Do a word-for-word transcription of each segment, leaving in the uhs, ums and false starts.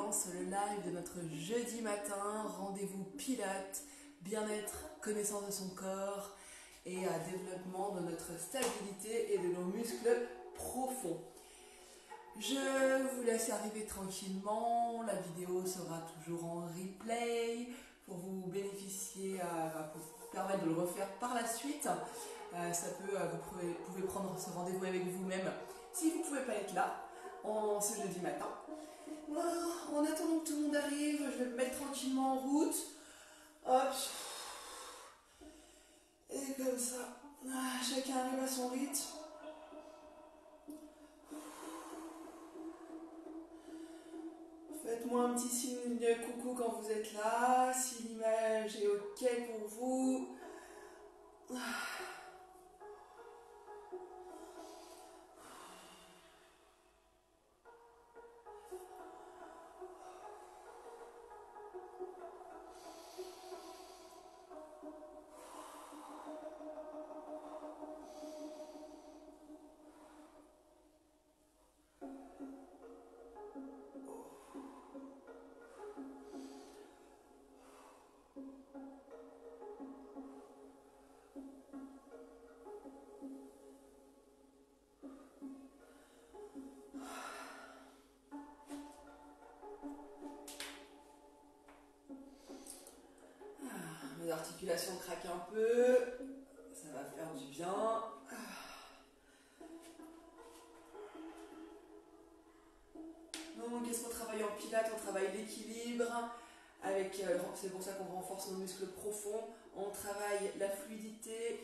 lance le live de notre jeudi matin, rendez-vous pilates, bien-être, connaissance de son corps et à développement de notre stabilité et de nos muscles profonds. Je vous laisse arriver tranquillement, la vidéo sera toujours en replay pour vous bénéficier, euh, pour vous permettre de le refaire par la suite. Euh, ça peut, euh, vous pouvez, pouvez prendre ce rendez-vous avec vous-même si vous ne pouvez pas être là en ce jeudi matin. Voilà, en attendant que tout le monde arrive, je vais me mettre tranquillement en route. Hop. Et comme ça, chacun arrive à son rythme. Faites-moi un petit signe de coucou quand vous êtes là, si l'image est ok pour vous. Les articulations craquent un peu, ça va faire du bien. Donc, qu'est-ce qu'on travaille en pilates? On travaille l'équilibre, avec, euh, c'est pour ça qu'on renforce nos muscles profonds. On travaille la fluidité,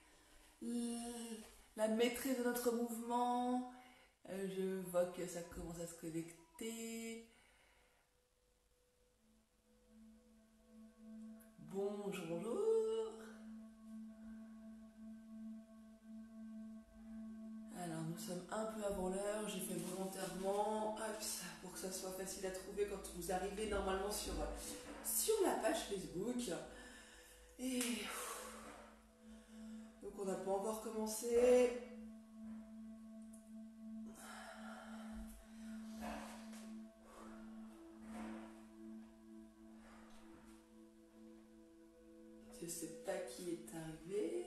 la maîtrise de notre mouvement. Euh, je vois que ça commence à se connecter. Bonjour, bonjour. Alors, nous sommes un peu avant l'heure. J'ai fait volontairement, hop, pour que ça soit facile à trouver quand vous arrivez normalement sur, sur la page Facebook. Et donc, on n'a pas encore commencé. Je ne sais pas qui est arrivé.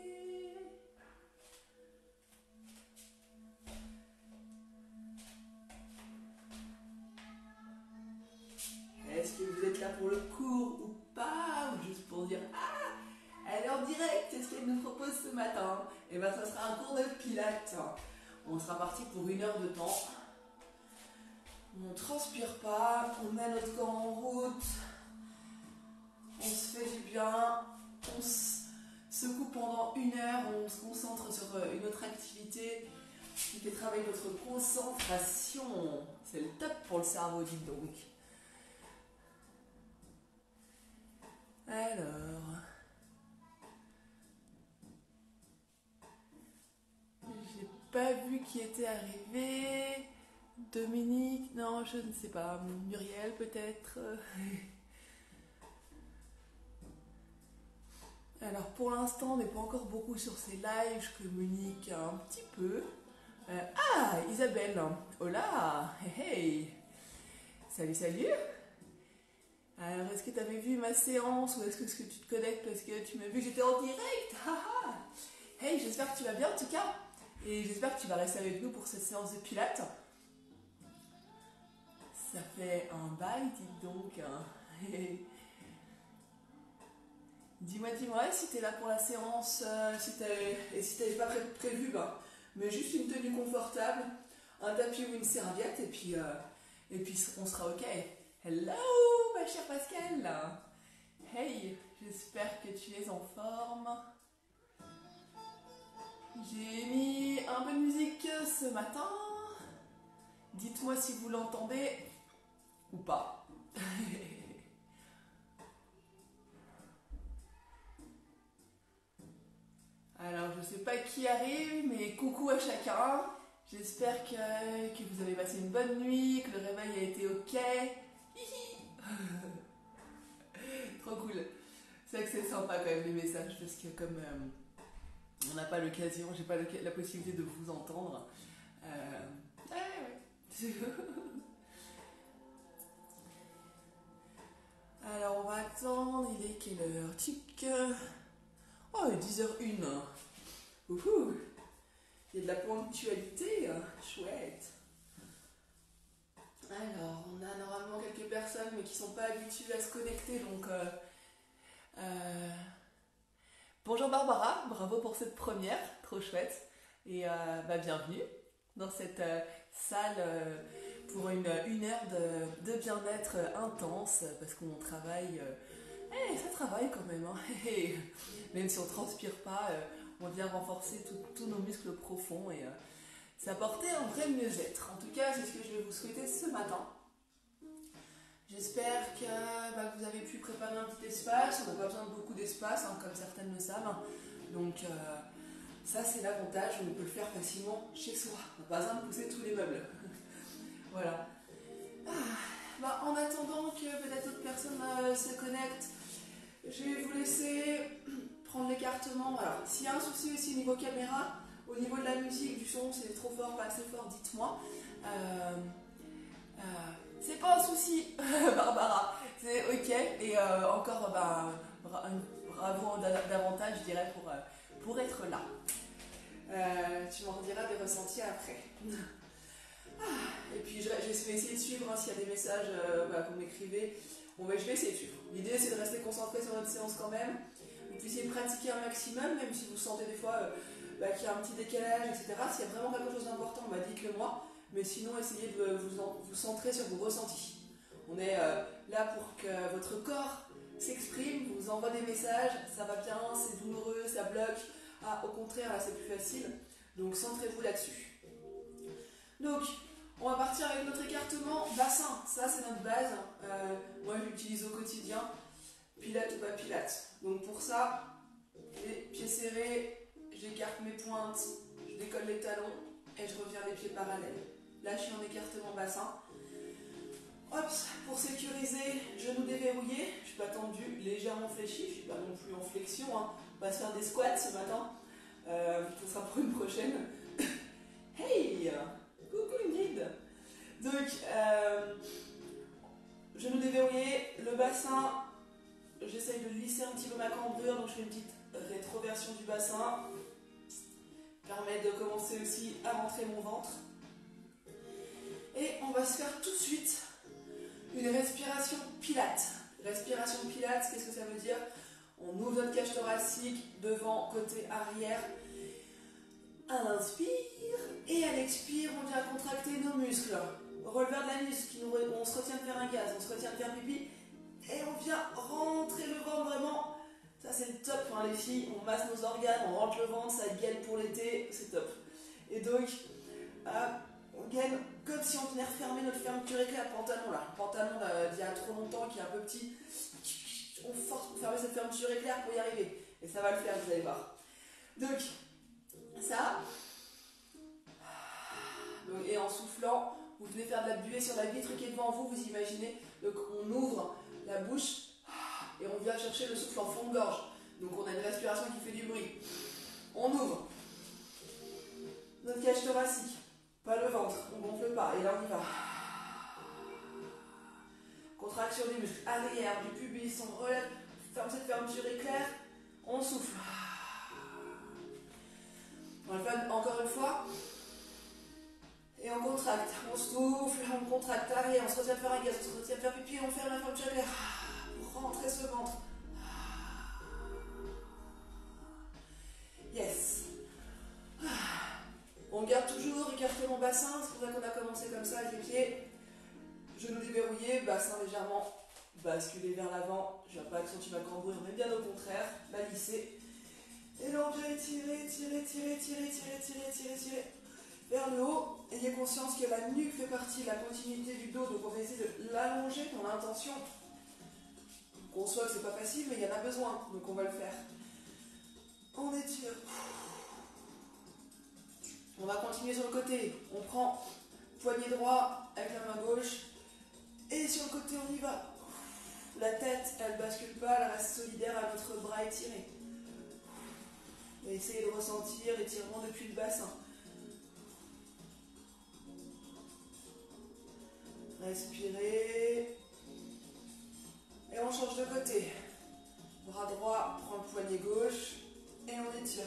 Est-ce que vous êtes là pour le cours ou pas? Ou juste pour dire ah, elle est en direct, qu'est-ce qu'elle nous propose ce matin? Et bien ça sera un cours de pilates. On sera parti pour une heure de temps. On ne transpire pas, on met notre corps en route, on se fait du bien, on se secoue pendant une heure, on se concentre sur une autre activité qui fait travailler notre concentration. C'est le top pour le cerveau, dites donc. Alors, j'ai pas vu qui était arrivé. Dominique, non, je ne sais pas. Muriel, peut-être. Alors, pour l'instant, on n'est pas encore beaucoup sur ces lives. Je communique un petit peu. Euh, ah, Isabelle. Hola. Hey, hey. Salut, salut. Alors, est-ce que tu avais vu ma séance ou est-ce que, est-ce que tu te connectes parce que tu m'as vu que j'étais en direct? Hey, j'espère que tu vas bien en tout cas. Et j'espère que tu vas rester avec nous pour cette séance de pilates. Ça fait un bail, dites donc. Hein. Dis-moi, dis-moi, si tu es là pour la séance, euh, si et si tu n'avais pas pré prévu, bah, mais juste une tenue confortable, un tapis ou une serviette, et puis, euh, et puis on sera ok. Hello, ma chère Pascal. Hey, j'espère que tu es en forme. J'ai mis un peu de musique ce matin. Dites-moi si vous l'entendez ou pas. Alors, je sais pas qui arrive, mais coucou à chacun. J'espère que, que vous avez passé une bonne nuit, que le réveil a été ok. Trop cool. C'est vrai que c'est sympa quand même les messages, parce que comme euh, on n'a pas l'occasion, j'ai pas la possibilité de vous entendre. Euh, ouais, ouais. Alors on va attendre, il est quelle heure? Tic. Oh, il est dix heures une. Ouhou. Il y a de la ponctualité, chouette. Alors, on a normalement quelques personnes mais qui ne sont pas habituées à se connecter, donc... Euh, euh... Bonjour Barbara, bravo pour cette première, trop chouette. Et euh, bah, bienvenue dans cette euh, salle euh, pour une, une heure de, de bien-être intense, parce qu'on travaille... Euh, eh, ça travaille quand même, hein. Même si on ne transpire pas, euh, on vient renforcer tous nos muscles profonds et... Euh, c'est apporter un vrai mieux-être. En tout cas, c'est ce que je vais vous souhaiter ce matin. J'espère que bah, vous avez pu préparer un petit espace. On n'a pas besoin de beaucoup d'espace, hein, comme certaines le savent. Donc, euh, ça, c'est l'avantage. On peut le faire facilement chez soi. On n'a pas besoin de pousser tous les meubles. Voilà. Ah, bah, en attendant que peut-être d'autres personnes euh, se connectent, je vais vous laisser prendre l'écartement. Alors, s'il y a un souci aussi au niveau caméra, au niveau de la musique, du son, c'est trop fort, pas assez fort, dites-moi. Euh, euh, c'est pas un souci, Barbara, c'est ok. Et euh, encore, bah, bra bravo davantage, je dirais, pour, euh, pour être là. Euh, tu m'en rediras des ressentis après. Ah, et puis, je, je vais essayer de suivre, hein, s'il y a des messages euh, bah, que vous m'écrivez. Bon, bah, je vais essayer de suivre. L'idée, c'est de rester concentré sur notre séance quand même. Vous puissiez pratiquer un maximum, même si vous sentez des fois... Euh, Bah, qu'il y a un petit décalage, et cetera. S'il y a vraiment quelque chose d'important, bah, dites-le moi. Mais sinon, essayez de vous, en, vous centrer sur vos ressentis. On est euh, là pour que votre corps s'exprime, vous envoie des messages, ça va bien, c'est douloureux, ça bloque. Ah, au contraire, là, c'est plus facile. Donc, centrez-vous là-dessus. Donc, on va partir avec notre écartement bassin. Ça, c'est notre base. Euh, moi, je l'utilise au quotidien. Pilates ou pas pilates. Donc, pour ça, les pieds serrés. J'écarte mes pointes, je décolle les talons et je reviens les pieds parallèles. Là, je suis en écartement bassin. Hop, pour sécuriser, genoux déverrouillés. Je suis pas tendue, légèrement fléchie. Je suis pas non plus en flexion. Hein. On va se faire des squats ce matin. Euh, ce sera pour une prochaine. Hey, coucou Ingrid. Donc, euh, genoux déverrouillés, le bassin. J'essaye de lisser un petit peu ma cambrure, donc je fais une petite rétroversion du bassin. Permet de commencer aussi à rentrer mon ventre. Et on va se faire tout de suite une respiration pilate. Respiration pilate, qu'est-ce que ça veut dire? On ouvre notre cage thoracique, devant, côté, arrière. À l'inspire et à l'expire, on vient contracter nos muscles. Releveur de la muscle, qui nous, on se retient de faire un gaz, on se retient de faire pipi. Et on vient rentrer le ventre vraiment. Ça c'est le top, hein, les filles, on masse nos organes, on rentre le ventre, ça gaine pour l'été, c'est top. Et donc, euh, on gagne comme si on venait refermer notre fermeture éclair, pantalon là, pantalon d'il y a trop longtemps qui est un peu petit, on force pour fermer cette fermeture éclair pour y arriver. Et ça va le faire, vous allez voir. Donc, ça, donc, et en soufflant, vous venez faire de la buée sur la vitre qui est devant vous, vous imaginez, donc on ouvre la bouche, et on vient chercher le souffle en fond de gorge. Donc on a une respiration qui fait du bruit. On ouvre notre cage thoracique, pas le ventre, on gonfle pas, et là on y va. Contraction des muscles arrière, du pubis, on relève, ferme cette fermeture éclair, on souffle. On le fait encore une fois. Et on contracte, on souffle, on contracte, arrière, on se retient de faire un gaz, on se retient de faire pipi, on ferme la fermeture éclair. Pour rentrer ce ventre. Yes. On garde toujours écartement bassin, c'est pour ça qu'on a commencé comme ça avec les pieds. Genoux déverrouillés, bassin légèrement basculé vers l'avant. Je ne viens pas accentuer ma cambrure, mais bien au contraire, la lisser. Et là on vient étirer, tirer, tirer, tirer, tirer, tirer, tirer, tirer vers le haut. Ayez conscience que la nuque fait partie de la continuité du dos, donc on va essayer de l'allonger dans l'intention. On conçoit que c'est pas facile, mais il y en a besoin, donc on va le faire. On étire. On va continuer sur le côté. On prend poignet droit avec la main gauche. Et sur le côté, on y va. La tête, elle ne bascule pas, elle reste solidaire à notre bras étiré. On va essayer de ressentir l'étirement depuis le bassin. Respirez. Et on on change de côté. Bras droit, prend le poignet gauche et on étire.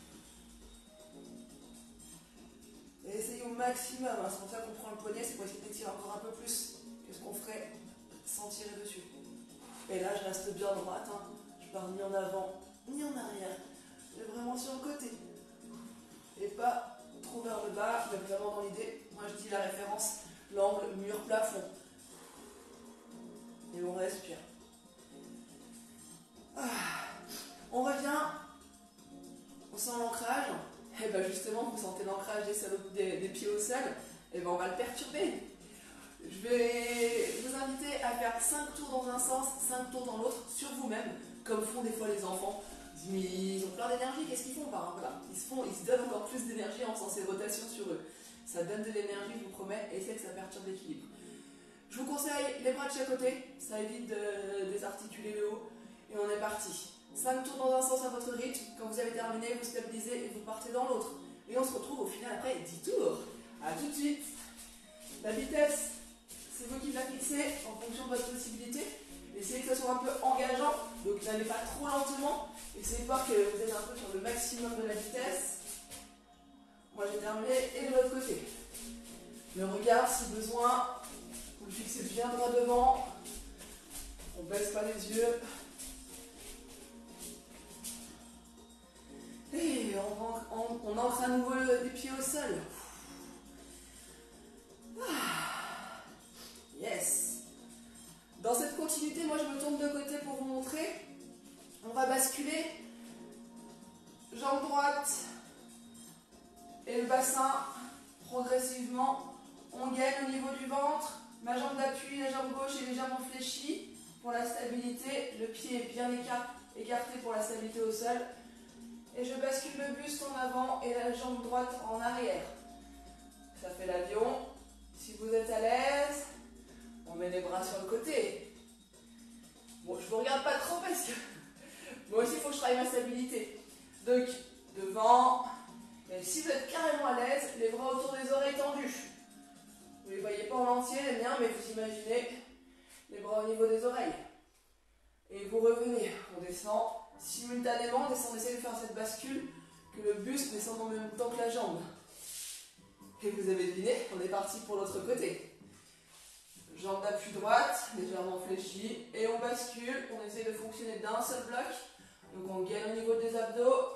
Et essayez au maximum, hein. C'est pour ça qu'on prend le poignet, c'est pour essayer d'étirer encore un peu plus que ce qu'on ferait sans tirer dessus. Et là, je reste bien droite, hein. Je pars ni en avant, ni en arrière. Je vais vraiment sur le côté. Et pas trop vers le bas, mais vraiment dans l'idée. Moi, je dis la référence, l'angle mur-plafond. Et on respire. Ah. On revient. On sent l'ancrage. Et bien justement, vous sentez l'ancrage des, des, des pieds au sol. Et bien on va le perturber. Je vais vous inviter à faire cinq tours dans un sens, cinq tours dans l'autre, sur vous-même, comme font des fois les enfants. Ils ont plein d'énergie, qu'est-ce qu'ils font par voilà. ils, se font, ils se donnent encore plus d'énergie en faisant ces rotations sur eux. Ça donne de l'énergie, je vous promets, et c'est que ça perturbe l'équilibre. Je vous conseille les bras de chaque côté, ça évite de désarticuler le haut, et on est parti. cinq tours dans un sens à votre rythme, quand vous avez terminé, vous stabilisez et vous partez dans l'autre. Et on se retrouve au final après dix tours. A tout de suite. La vitesse, c'est vous qui la fixez en fonction de votre possibilité. Essayez que ce soit un peu engageant, donc n'allez pas trop lentement. Essayez de voir que vous êtes un peu sur le maximum de la vitesse. Moi j'ai terminé et de l'autre côté. Le regard, si besoin, vous le fixez bien droit devant. On ne baisse pas les yeux. Et on, on, on ancre à nouveau les pieds au sol. Ah, yes. Dans cette continuité, moi je me tourne de côté pour vous montrer. On va basculer. Jambe droite et le bassin progressivement. On gagne au niveau du ventre. Ma jambe d'appui, la jambe gauche est légèrement fléchie pour la stabilité. Le pied est bien écarté pour la stabilité au sol. Et je bascule le buste en avant et la jambe droite en arrière. Ça fait l'avion. Si vous êtes à l'aise, on met les bras sur le côté. Bon, je ne vous regarde pas trop parce que moi aussi il faut que je travaille ma stabilité. Donc, devant. Et si vous êtes carrément à l'aise, les bras autour des oreilles tendus. Vous ne les voyez pas en entier, les miens, mais vous imaginez les bras au niveau des oreilles. Et vous revenez, on descend. Simultanément, on descend, on essaie de faire cette bascule, que le buste descende en même temps que la jambe. Et vous avez deviné, on est parti pour l'autre côté. Jambe d'appui droite, légèrement fléchie, et on bascule, on essaie de fonctionner d'un seul bloc. Donc on gagne au niveau des abdos.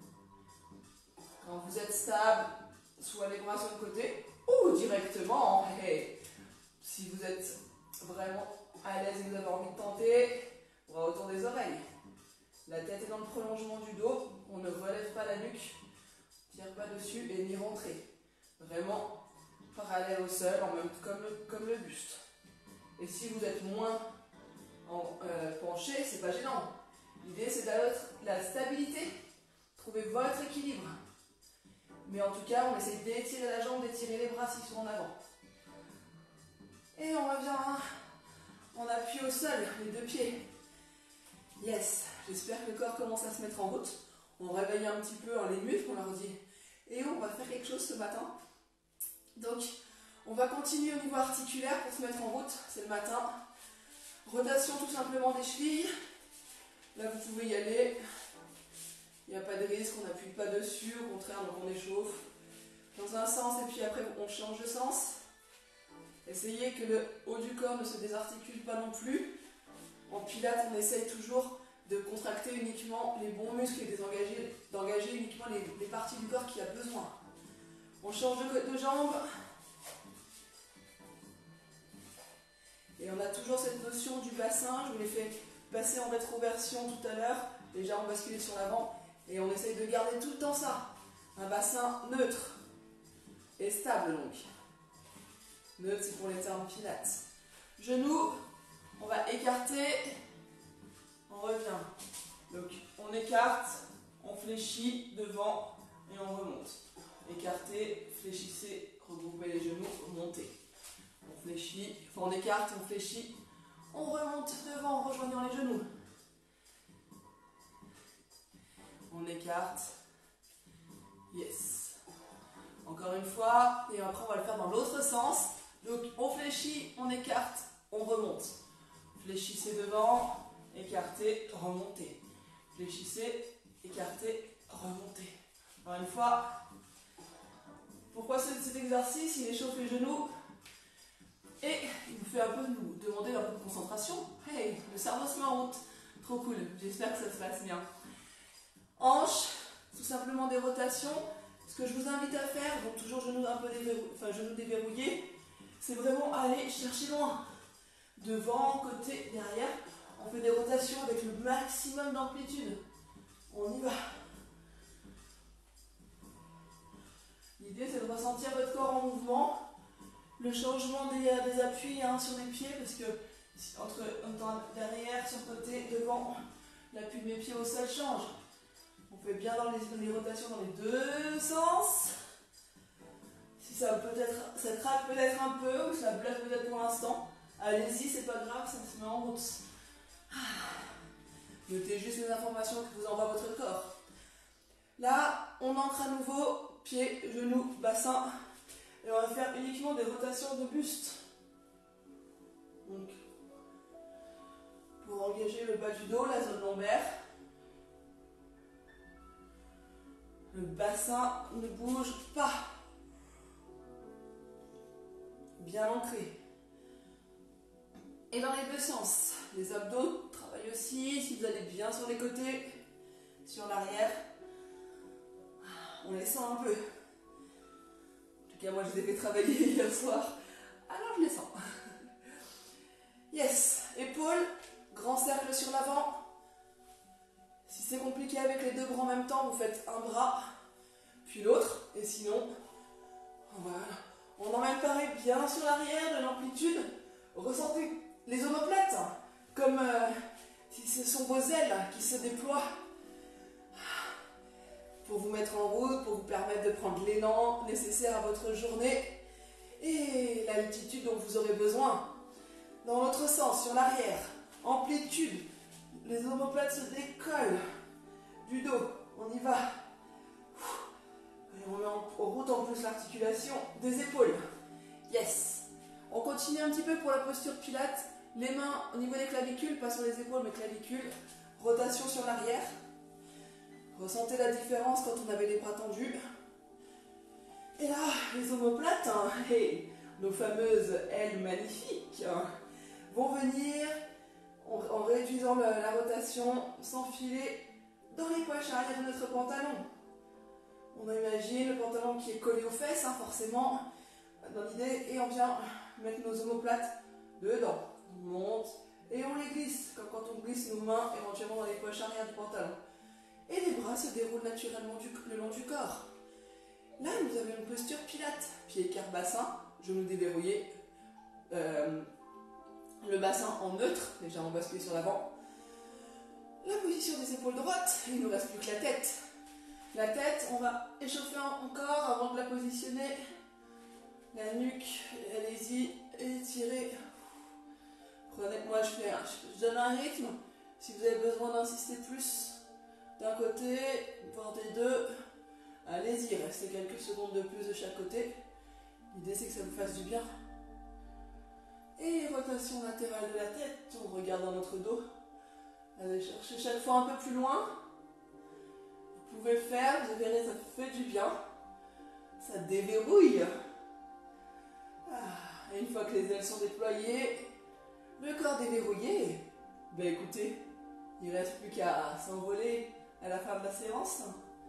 Quand vous êtes stable, soit les bras sur le côté, ou directement. Hey. Si vous êtes vraiment à l'aise et que vous avez envie de tenter, bras autour des oreilles. La tête est dans le prolongement du dos, on ne relève pas la nuque, tire pas dessus et ni rentrer. Vraiment parallèle au sol, en même comme le, comme le buste. Et si vous êtes moins en, euh, penché, c'est pas gênant. L'idée c'est d'avoir la stabilité, trouver votre équilibre. Mais en tout cas, on essaie d'étirer la jambe, d'étirer les bras s'ils sont en avant. Et on revient en appui au sol, les deux pieds. Yes, j'espère que le corps commence à se mettre en route. On réveille un petit peu hein, les muscles, on leur dit. Et on va faire quelque chose ce matin. Donc, on va continuer au niveau articulaire pour se mettre en route. C'est le matin. Rotation tout simplement des chevilles. Là, vous pouvez y aller. Il n'y a pas de risque, on n'appuie pas dessus. Au contraire, donc on échauffe dans un sens et puis après, on change de sens. Essayez que le haut du corps ne se désarticule pas non plus. En pilates, on essaye toujours de contracter uniquement les bons muscles et d'engager uniquement les, les parties du corps qui a besoin. On change de, de jambe. Et on a toujours cette notion du bassin. Je vous l'ai fait passer en rétroversion tout à l'heure. Déjà, on bascule sur l'avant. Et on essaye de garder tout le temps ça. Un bassin neutre et stable donc. Neutre, c'est pour les termes pilates. Genoux. On va écarter, on revient. Donc on écarte, on fléchit devant et on remonte. Écartez, fléchissez, regroupez les genoux, montez. On fléchit, enfin on écarte, on fléchit, on remonte devant en rejoignant les genoux. On écarte, yes. Encore une fois, et après on va le faire dans l'autre sens. Donc on fléchit, on écarte, on remonte. Fléchissez devant, écartez, remontez. Fléchissez, écartez, remontez. Encore une fois. Pourquoi cet exercice? Il échauffe les genoux et il vous fait un peu nous demander un peu de concentration. Hey, le cerveau se met en route. Trop cool, j'espère que ça se passe bien. Hanches, tout simplement des rotations. Ce que je vous invite à faire, donc toujours genoux un peu déverrouillés, enfin genoux déverrouillés, c'est vraiment aller chercher loin. Devant, côté, derrière. On fait des rotations avec le maximum d'amplitude. On y va. L'idée, c'est de ressentir votre corps en mouvement, le changement des, des appuis hein, sur les pieds, parce que entre, entre derrière, sur le côté, devant, l'appui de mes pieds au sol change. On fait bien dans les, les rotations dans les deux sens. Si ça peut-être, ça craque peut-être un peu, ou ça bloque peut-être pour l'instant, allez-y, c'est pas grave, ça se met en route. Notez juste les informations que vous envoie votre corps. Là, on ancre à nouveau. Pieds, genoux, bassin. Et on va faire uniquement des rotations de buste. Donc, pour engager le bas du dos, la zone lombaire. Le bassin ne bouge pas. Bien ancré. Et dans les deux sens. Les abdos travaillent aussi. Si vous allez bien sur les côtés, sur l'arrière. On les sent un peu. En tout cas, moi, je les ai fait travailler hier soir. Alors, je les sens. Yes. Épaules. Grand cercle sur l'avant. Si c'est compliqué avec les deux bras en même temps, vous faites un bras, puis l'autre. Et sinon, voilà. On emmène pareil bien sur l'arrière de l'amplitude. Ressentez les omoplates. Comme euh, si ce sont vos ailes qui se déploient. Pour vous mettre en route, pour vous permettre de prendre l'élan nécessaire à votre journée et l'altitude dont vous aurez besoin. Dans l'autre sens, sur l'arrière, amplitude, les omoplates se décollent du dos, on y va. Et on met en route en plus l'articulation des épaules. Yes. On continue un petit peu pour la posture pilates. Les mains au niveau des clavicules, pas sur les épaules mais clavicules. Rotation sur l'arrière. Ressentez la différence quand on avait les bras tendus. Et là, les omoplates, hein, et nos fameuses ailes magnifiques, hein, vont venir en, en réduisant le, la rotation, s'enfiler dans les poches arrière de notre pantalon. On imagine le pantalon qui est collé aux fesses, hein, forcément, dans l'idée, et on vient mettre nos omoplates dedans. On monte et on les glisse, comme quand on glisse nos mains éventuellement dans les poches arrière du pantalon. Et les bras se déroulent naturellement du, le long du corps. Là, nous avons une posture pilate. Pied écart bassin, genoux déverrouillés. Euh, le bassin en neutre, légèrement basculé sur l'avant. La position des épaules droites, il ne nous reste plus que la tête. La tête, on va échauffer encore avant de la positionner. La nuque, allez-y, étirez. Prenez, moi je, fais un, je donne un rythme. Si vous avez besoin d'insister plus, d'un côté, voire des deux, allez-y, restez quelques secondes de plus de chaque côté. L'idée c'est que ça vous fasse du bien. Et rotation latérale de la tête, on regarde dans notre dos. Allez chercher chaque fois un peu plus loin. Vous pouvez le faire, vous verrez, ça fait du bien. Ça déverrouille. Ah, et une fois que les ailes sont déployées, le corps déverrouillé, ben écoutez, il ne reste plus qu'à s'envoler à la fin de la séance.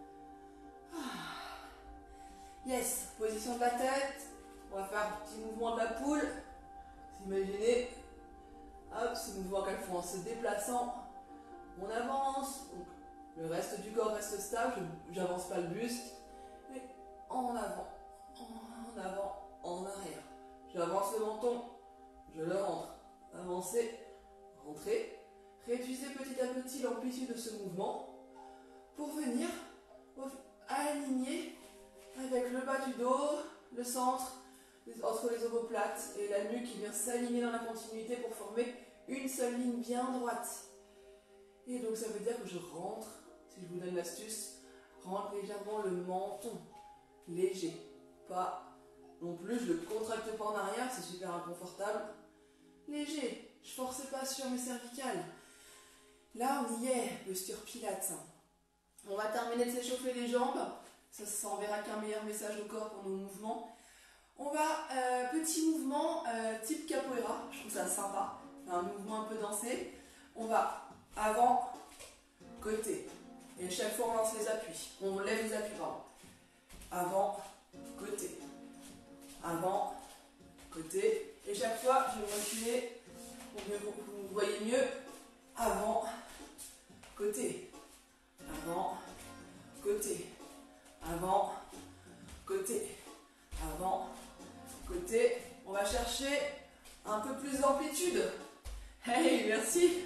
Ah. Yes, position de la tête. On va faire un petit mouvement de la poule. Vous imaginez, hop, ce mouvement qu'elles font en se déplaçant. On avance, donc le reste du corps reste stable, j'avance pas le buste. Et en avant, en avant, en arrière. J'avance le menton, je le rentre. Avancez, rentrez. Réduisez petit à petit l'amplitude de ce mouvement pour venir aligner avec le bas du dos, le centre, entre les omoplates et la nuque qui vient s'aligner dans la continuité pour former une seule ligne bien droite. Et donc ça veut dire que je rentre, si je vous donne l'astuce, rentre légèrement le menton, léger, pas non plus, je ne le contracte pas en arrière, c'est super inconfortable, léger, je force pas sur mes cervicales. Là, on y est, posture pilates. On va terminer de s'échauffer les jambes. Ça, ça enverra qu'un meilleur message au corps pour nos mouvements. On va, euh, petit mouvement euh, type capoeira. Je trouve ça sympa. Un mouvement un peu dansé. On va avant, côté. Et à chaque fois, on lance les appuis. On lève les appuis, pardon. Avant, côté. Avant, côté. Et chaque fois, je vais reculer pour que vous, vous voyez mieux. Avant, côté. Avant, côté. Avant, côté. Avant, côté. On va chercher un peu plus d'amplitude. Hey, merci.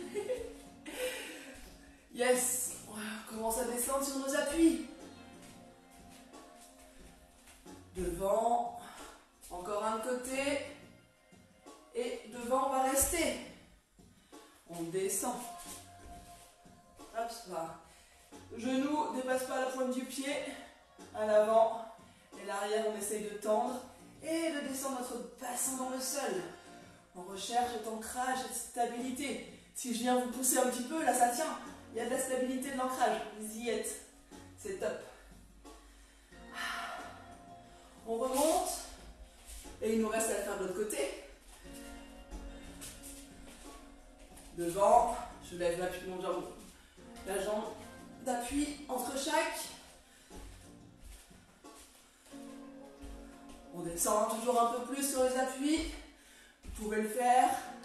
Yes. On commence à descendre sur nos appuis. Devant. Encore un de côté. Et devant, on va rester. On descend. Hop, là. Genou, ne dépasse pas la pointe du pied. À l'avant. Et l'arrière, on essaye de tendre. Et de descendre notre bassin dans le sol. On recherche cet ancrage, cette stabilité. Si je viens vous pousser un petit peu, là ça tient. Il y a de la stabilité de l'ancrage. Vous y êtes. C'est top. On remonte. Et il nous reste à le faire de l'autre côté. Devant. Je lève l'appui de mon jambe. La jambe d'appui entre chaque. On descend toujours un peu plus sur les appuis. Vous pouvez le faire.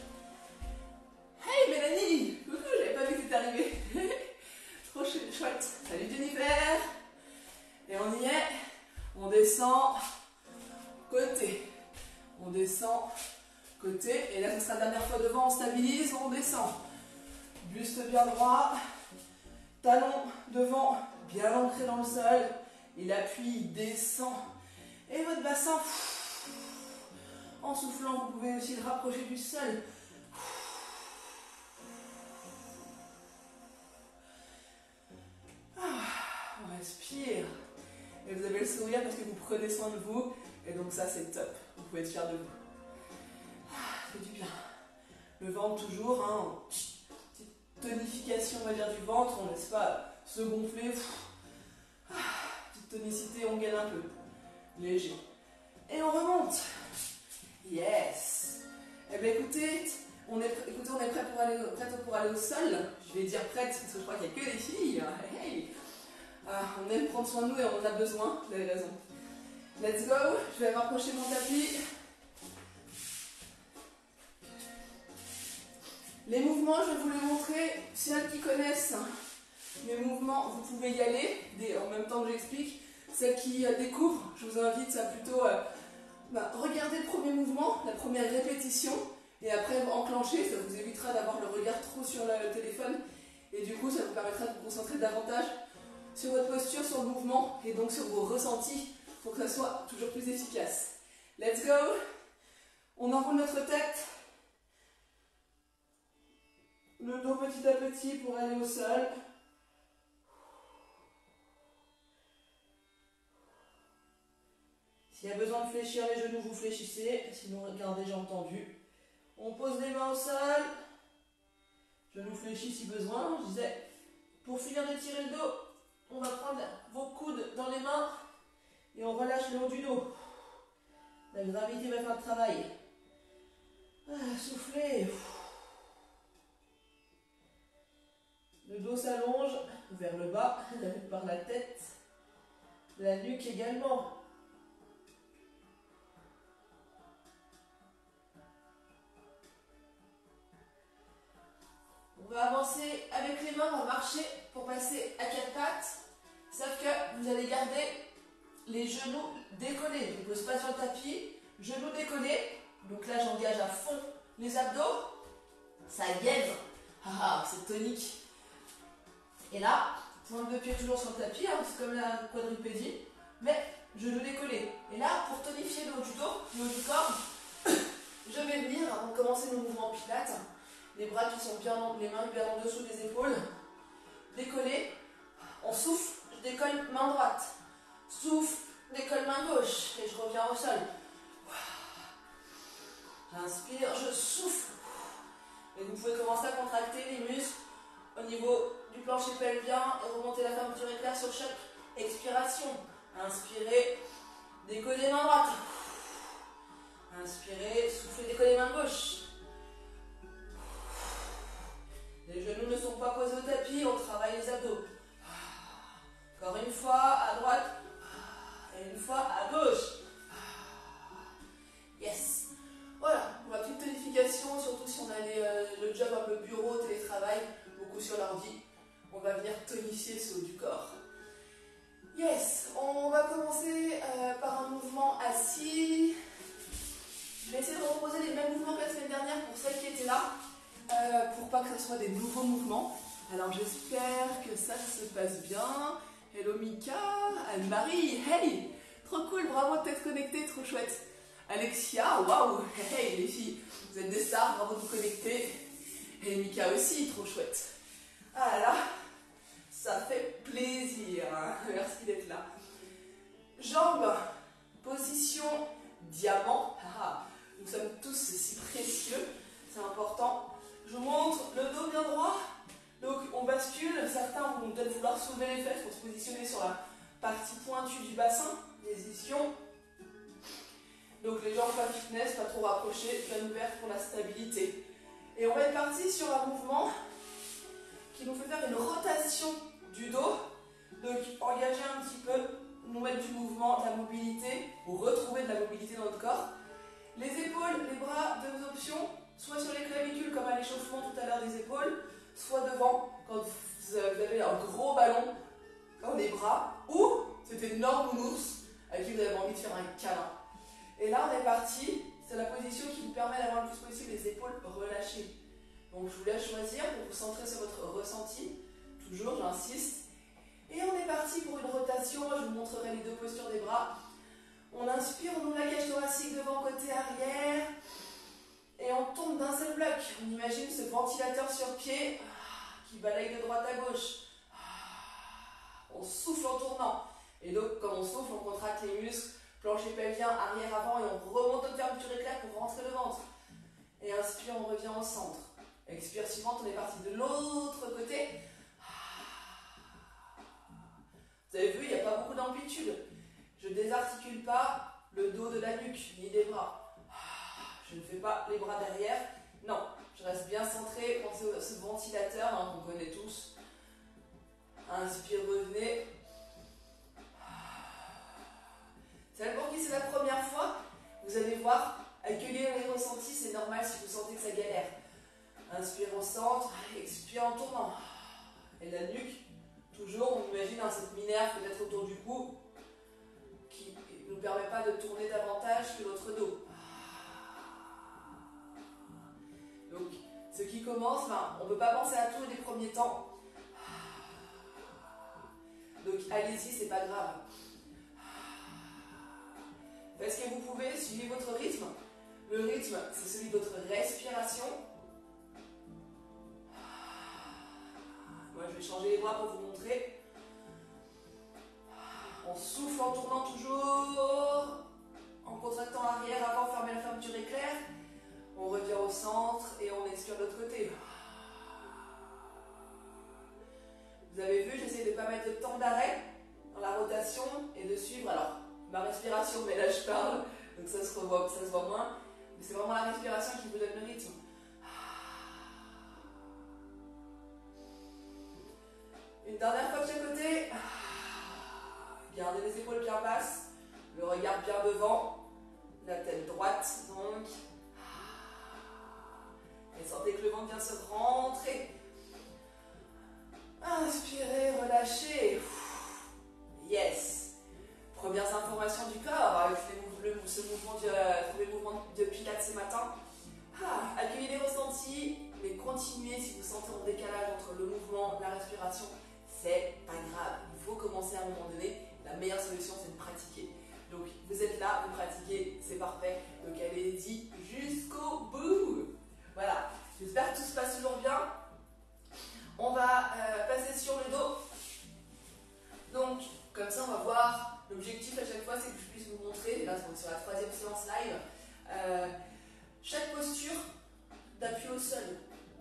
Hey Mélanie! Coucou, j'avais pas vu que t'étais arrivée. Trop chouette. Salut Jennifer. Et on y est. On descend. Côté. On descend. Côté. Et là, ce sera la dernière fois devant. On stabilise. On descend. Buste bien droit. Talon devant. Bien ancré dans le sol. Et l'appui descend. Et votre bassin. En soufflant, vous pouvez aussi le rapprocher du sol. Ah, on respire. Et vous avez le sourire parce que vous prenez soin de vous. Et donc ça, c'est top. Vous pouvez être fier de vous. Ah, ça fait du bien. Le ventre toujours, hein. Petite tonification, on va dire, du ventre. On ne laisse pas se gonfler. Ah, petite tonicité, on gagne un peu. Léger. Et on remonte. Yes. Eh bien écoutez, on est, écoutez, on est prêt pour aller, prête pour aller au sol. Je vais dire prête parce que je crois qu'il n'y a que des filles. Hey, hey. Ah, on aime prendre soin de nous et on en a besoin. Vous avez raison. Let's go. Je vais rapprocher mon tapis. Les mouvements, je vais vous les montrer. Celles qui connaissent mes mouvements, vous pouvez y aller en même temps que j'explique. Celles qui euh, découvrent, je vous invite à plutôt euh, bah, regarder le premier mouvement, la première répétition, et après enclencher. Ça vous évitera d'avoir le regard trop sur le téléphone, et du coup ça vous permettra de vous concentrer davantage sur votre posture, sur le mouvement, et donc sur vos ressentis, pour que ça soit toujours plus efficace. Let's go. On enroule notre tête, le dos petit à petit pour aller au sol. S'il y a besoin de fléchir les genoux, vous fléchissez. Sinon, gardez jambes tendues. On pose les mains au sol. Genoux fléchis si besoin. Je disais, pour finir de tirer le dos, on va prendre vos coudes dans les mains et on relâche le haut du dos. La gravité va faire le travail. Ah, soufflez. Le dos s'allonge vers le bas, par la tête. La nuque également. On va avancer avec les mains, on va marcher pour passer à quatre pattes. Sauf que vous allez garder les genoux décollés. Je ne pose pas sur le tapis. Genoux décollés. Donc là, j'engage à fond les abdos. Ça gaine. Ah, c'est tonique. Et là, pointe de pied toujours sur le tapis. Hein, c'est comme la quadrupédie. Mais genoux décollés. Et là, pour tonifier le haut du dos, le haut du corps, je vais venir, avant de commencer nos mouvements pilates, les bras qui sont bien, les mains bien en dessous des épaules, décollés, on souffle, je décolle main droite, souffle, décolle main gauche, et je reviens au sol. J'inspire, je souffle, Et vous pouvez commencer à contracter les muscles au niveau du plancher pelvien et remonter la fermeture éclair sur chaque expiration. Inspirez, décollez les mains droites. Inspirez, soufflez, décollez les mains gauche. Les genoux ne sont pas posés au tapis, on travaille les abdos. Encore une fois, à droite. Et une fois, à gauche. Yes. Voilà, pour la petite tonification, surtout si on a les, euh, le job un peu bureau, télétravail, beaucoup sur l'ordi, on va venir tonifier ce haut du corps. Yes, on va commencer euh, par un mouvement assis. Je vais essayer de reproposer les mêmes mouvements que la semaine dernière pour celles qui étaient là, euh, pour pas que ce soit des nouveaux mouvements. Alors j'espère que ça se passe bien. Hello Mika, Anne-Marie, hey, trop cool, bravo de t'être connectée, trop chouette. Alexia, waouh, hey les filles, vous êtes des stars, bravo de vous connecter. Et Mika aussi, trop chouette. Ah là là, ça fait plaisir, merci d'être là. Jambes, position diamant. Ah, nous sommes tous si précieux, c'est important. Je vous montre le dos bien droit. Donc on bascule, certains vont peut-être vouloir soulever les fesses pour se positionner sur la partie pointue du bassin, les ischions. Donc les jambes pas fitness, pas trop rapprochées, bien ouvertes pour la stabilité. Et on va être parti sur un mouvement qui nous fait faire une rotation du dos. Donc engager un petit peu, nous mettre du mouvement, de la mobilité, ou retrouver de la mobilité dans notre corps. Les épaules, les bras, deux options, soit sur les clavicules comme à l'échauffement tout à l'heure des épaules, soit devant quand vous avez un gros ballon dans les bras, ou cet énorme ours à qui vous avez envie de faire un câlin. Et là on est parti, c'est la position qui vous permet d'avoir le plus possible les épaules relâchées. Donc je vous laisse choisir pour vous centrer sur votre ressenti, toujours j'insiste. Et on est parti pour une rotation, je vous montrerai les deux postures des bras. On inspire, on ouvre la cage thoracique devant, côté arrière. Et on tombe d'un seul bloc. On imagine ce ventilateur sur pied qui balaye de droite à gauche. On souffle en tournant. Et donc, comme on souffle, on contracte les muscles, plancher pelvien, arrière, avant, et on remonte au fermeture éclair pour rentrer le ventre. Et inspire, on revient au centre. Expire suivante, on est parti de l'autre côté. Vous avez vu, il n'y a pas beaucoup d'amplitude. Je ne désarticule pas le dos de la nuque, ni des bras. Je ne fais pas les bras derrière. Non, je reste bien centré. Pensez à ce ventilateur hein, qu'on connaît tous. Inspire, revenez. Celle pour qui c'est la première fois, vous allez voir, accueillir les ressentis, c'est normal si vous sentez que ça galère. Inspire au centre, expire en tournant. Et la nuque, toujours, on imagine hein, cette minerve peut-être autour du cou qui ne nous permet pas de tourner davantage que notre dos. Donc, ce qui commence, ben, on ne peut pas penser à tout les premiers temps. Donc, allez-y, c'est pas grave. Faites ce que vous pouvez, suivez votre rythme. Le rythme, c'est celui de votre respiration. Moi, je vais changer les bras pour vous montrer. On souffle en tournant toujours, en contractant arrière, avant, fermer la fermeture éclair. On revient au centre et on expire de l'autre côté. Vous avez vu, j'essaie de ne pas mettre de temps d'arrêt dans la rotation et de suivre alors ma respiration, mais là je parle, donc ça se revoit, ça se voit moins. Mais c'est vraiment la respiration qui vous donne le rythme. Une dernière fois de chaque côté. Gardez les épaules bien basses, le regard bien devant, la tête droite donc. Et sentez que le ventre vient se rentrer. Inspirez, relâchez. Yes. Premières informations du corps avec les mou le, ce mouvement de, le mouvement de pilates ce matin. Ah, accueillez les ressentis, mais continuez si vous sentez un décalage entre le mouvement, la respiration. C'est pas grave. Il faut commencer à un moment donné. La meilleure solution, c'est de pratiquer. Donc, vous êtes là, vous pratiquez, c'est parfait. Donc, allez-y jusqu'au bout. Voilà. J'espère que tout se passe toujours bien. On va euh, passer sur le dos. Donc, comme ça, on va voir. L'objectif à chaque fois, c'est que je puisse vous montrer. Là, on est sur la troisième séance live. Euh, chaque posture d'appui au sol.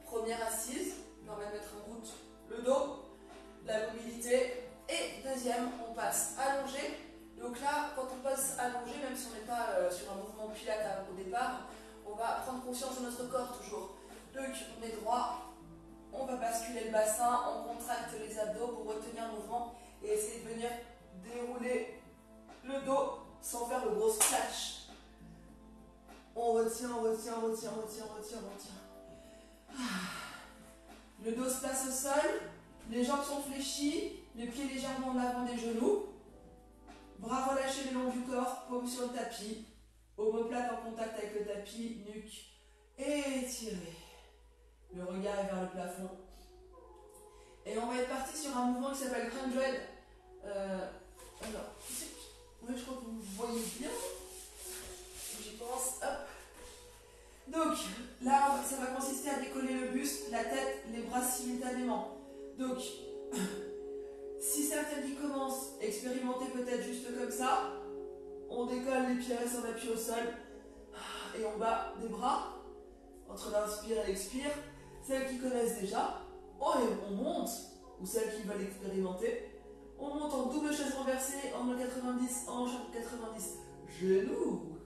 Première assise, permet de mettre en route le dos, la mobilité. Et deuxième, on passe allongé. Donc là, quand on passe allongé, même si on n'est pas euh, sur un mouvement pilate au départ, on va prendre conscience de notre corps toujours. Donc on est droit, on va basculer le bassin, on contracte les abdos pour retenir le mouvement et essayer de venir dérouler le dos sans faire le gros splash. On retient, on retient, on retient, on retient, on retient, on retient. Le dos se place au sol, les jambes sont fléchies, les pieds légèrement en avant des genoux. Bras relâchés le long du corps, paume sur le tapis. Omoplate en contact avec le tapis, nuque étirée. Le regard est vers le plafond. Et on va être parti sur un mouvement qui s'appelle hundred. Euh, alors, oui, je crois que vous voyez bien. J'y pense, hop. Donc, là, ça va consister à décoller le buste, la tête, les bras simultanément. Donc, si certaines qui commencent, expérimentez peut-être juste comme ça. On décolle, les pieds restent en appui au sol. Et on bat des bras entre l'inspire et l'expire. Celles qui connaissent déjà, oh, et on monte. Ou celles qui veulent expérimenter, on monte en double chaise renversée, angle quatre-vingt-dix, hanche quatre-vingt-dix, genoux.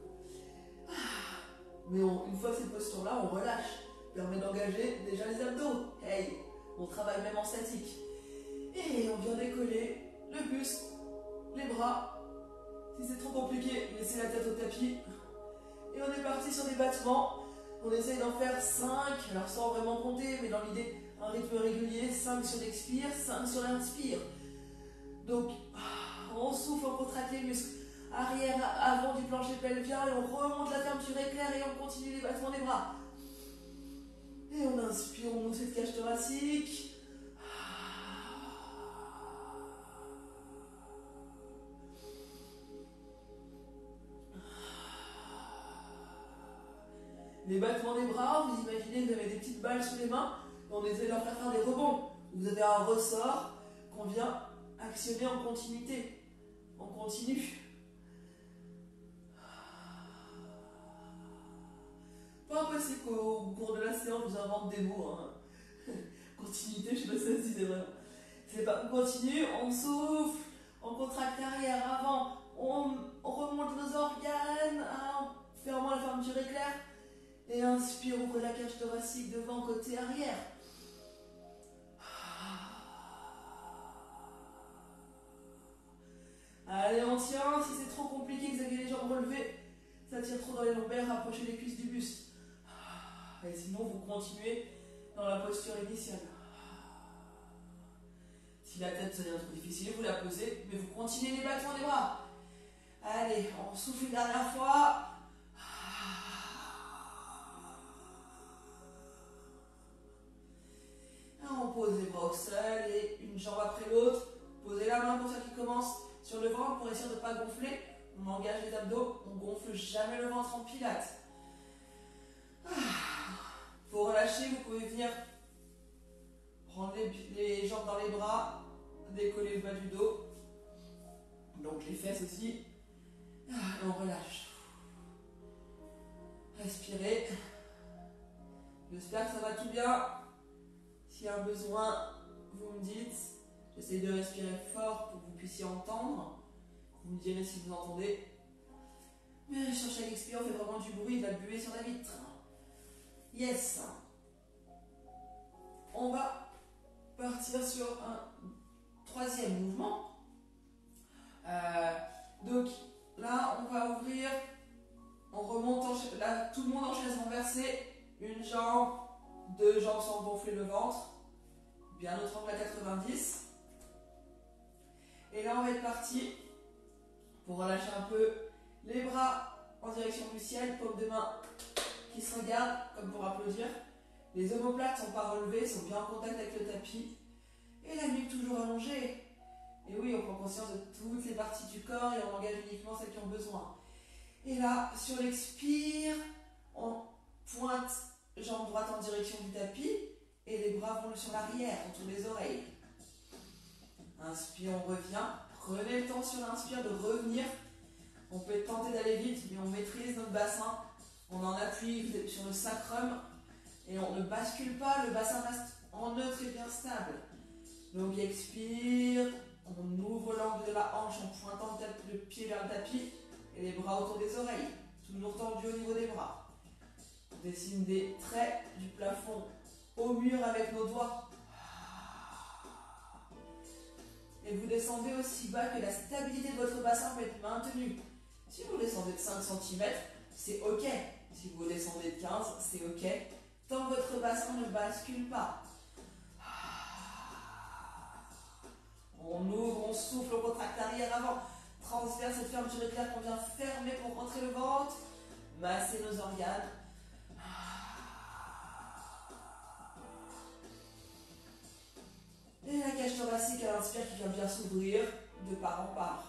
Mais on, une fois cette posture-là, on relâche. Permet d'engager déjà les abdos. Hey, on travaille même en statique. Et on vient décoller le buste, les bras. Si c'est trop compliqué, laissez la tête au tapis. Et on est parti sur des battements. On essaye d'en faire cinq, alors sans vraiment compter, mais dans l'idée, un rythme régulier, cinq sur l'expire, cinq sur l'inspire. Donc, on souffle, on contracte les muscles. Arrière, avant du plancher pelvien, et on remonte la fermeture éclair et on continue les battements des bras. Et on inspire, on monte cette cage thoracique. Les battements des bras, vous imaginez, vous avez des petites balles sous les mains, et on essaie de leur faire faire des rebonds. Vous avez un ressort qu'on vient actionner en continuité. On continue. Pas impossible qu'au cours de la séance, je vous invente des mots. Hein. Continuité, je sais pas si ça se disait vraiment. C'est pas, on continue, on souffle, on contracte arrière, avant, on, on remonte nos organes, hein, fermant la fermeture éclair. Et inspire, ouvre la cage thoracique devant, côté arrière. Allez, on tient. Si c'est trop compliqué, que vous avez les jambes relevées, ça tire trop dans les lombaires, rapprochez les cuisses du buste. Et sinon, vous continuez dans la posture initiale. Si la tête ça devient trop difficile, vous la posez, mais vous continuez les battements des bras. Allez, on souffle une dernière fois. On pose les bras au sol et une jambe après l'autre. Posez la main pour ceux qui commencent sur le ventre pour essayer de ne pas gonfler. On engage les abdos, on gonfle jamais le ventre en pilates. Pour relâcher, vous pouvez venir prendre les, les jambes dans les bras, décoller le bas du dos, donc les fesses aussi, et on relâche. Respirez. J'espère que ça va tout bien. S'il y a un besoin, vous me dites. J'essaie de respirer fort pour que vous puissiez entendre. Vous me direz si vous entendez. Mais sur chaque expire, on fait vraiment du bruit, de la buée sur la vitre. Yes. On va partir sur un troisième mouvement. Euh, donc là, on va ouvrir. On remonte en chaise. Là, tout le monde en chaise renversée. Une jambe, deux jambes sans gonfler le ventre. Bien notre angle à quatre-vingt-dix. Et là, on va être parti pour relâcher un peu les bras en direction du ciel, paume de main qui se regardent comme pour applaudir. Les omoplates ne sont pas relevées, sont bien en contact avec le tapis. Et la nuque toujours allongée. Et oui, on prend conscience de toutes les parties du corps et on engage uniquement celles qui ont besoin. Et là, sur l'expire, on pointe jambe droite en direction du tapis et les bras vont sur l'arrière, autour des oreilles. Inspire, on revient. Prenez le temps sur l'inspire de revenir. On peut tenter d'aller vite, mais on maîtrise notre bassin. On en appuie sur le sacrum Et on ne bascule pas, le bassin reste en neutre et bien stable. Donc expire, on ouvre l'angle de la hanche en pointant le pied vers le tapis et les bras autour des oreilles, toujours tendu au niveau des bras. On dessine des traits du plafond au mur avec nos doigts. Et vous descendez aussi bas que la stabilité de votre bassin peut être maintenue. Si vous descendez de cinq centimètres, c'est ok. Si vous descendez de quinze, c'est ok. Tant que votre bassin ne bascule pas. On ouvre, on souffle, on contracte arrière avant. Transverse cette fermeture éclair qu'on vient fermer pour rentrer le ventre. Masser nos organes. Et la cage thoracique à l'inspire qui vient bien s'ouvrir de part en part.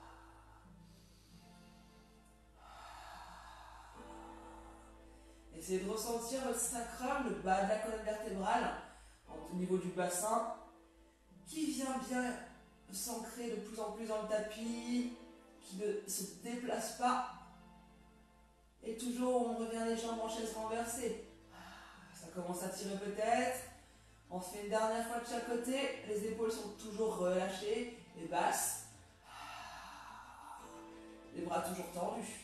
Essayez de ressentir votre sacrum, le bas de la colonne vertébrale, au niveau du bassin, qui vient bien s'ancrer de plus en plus dans le tapis, qui ne se déplace pas. Et toujours, on revient les jambes en chaise renversée. Ça commence à tirer peut-être. On fait une dernière fois de chaque côté. Les épaules sont toujours relâchées et basses. Les bras toujours tendus.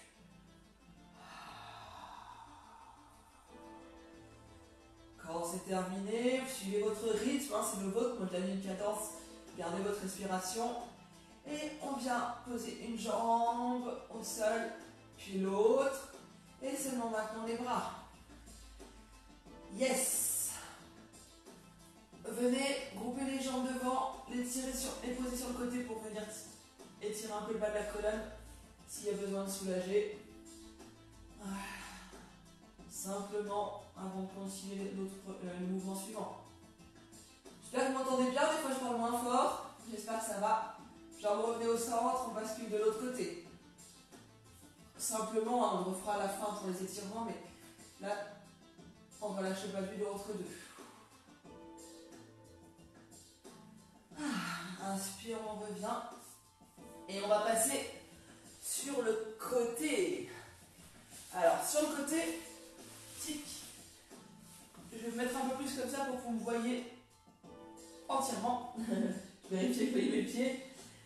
Quand c'est terminé, vous suivez votre rythme, hein, c'est le vôtre, moi je la ligne cadence. Gardez votre respiration. Et on vient poser une jambe au sol, puis l'autre. Et seulement maintenant les bras. Yes! Venez grouper les jambes devant, les tirer sur, les poser sur le côté pour venir étirer un peu le bas de la colonne s'il y a besoin de soulager. Simplement avant de continuer euh, le mouvement suivant. J'espère que vous m'entendez bien, des fois je parle moins fort. J'espère que ça va. Jambes revenez au centre, on bascule de l'autre côté. Simplement, hein, on refera à la fin pour les étirements, mais là, on va lâcher pas du entre deux. Ah, inspire, on revient. Et on va passer sur le côté. Alors, sur le côté, tic. Je vais me mettre un peu plus comme ça pour que vous me voyez entièrement. Je vérifie que vous voyez mes pieds.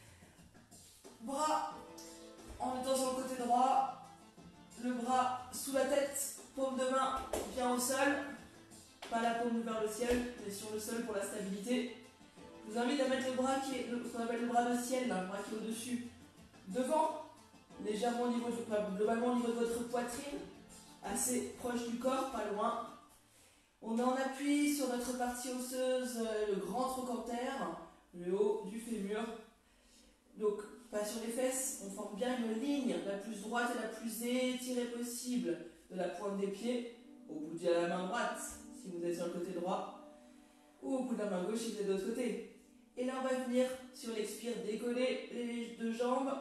Bras en étant sur le côté droit. Le bras sous la tête, paume de main bien au sol. Pas la paume vers le ciel, mais sur le sol pour la stabilité. Je vous invite à mettre le bras qui est ce qu'on appelle le bras de ciel, là, le bras qui est au-dessus, devant, légèrement au niveau de, globalement au niveau de votre poitrine, assez proche du corps, pas loin. On est en appui sur notre partie osseuse, le grand trochanter, le haut du fémur. Donc, pas sur les fesses, on forme bien une ligne la plus droite et la plus étirée possible de la pointe des pieds au bout de la main droite, si vous êtes sur le côté droit, ou au bout de la main gauche si vous êtes de l'autre côté. Et là, on va venir, sur l'expire, décoller les deux jambes,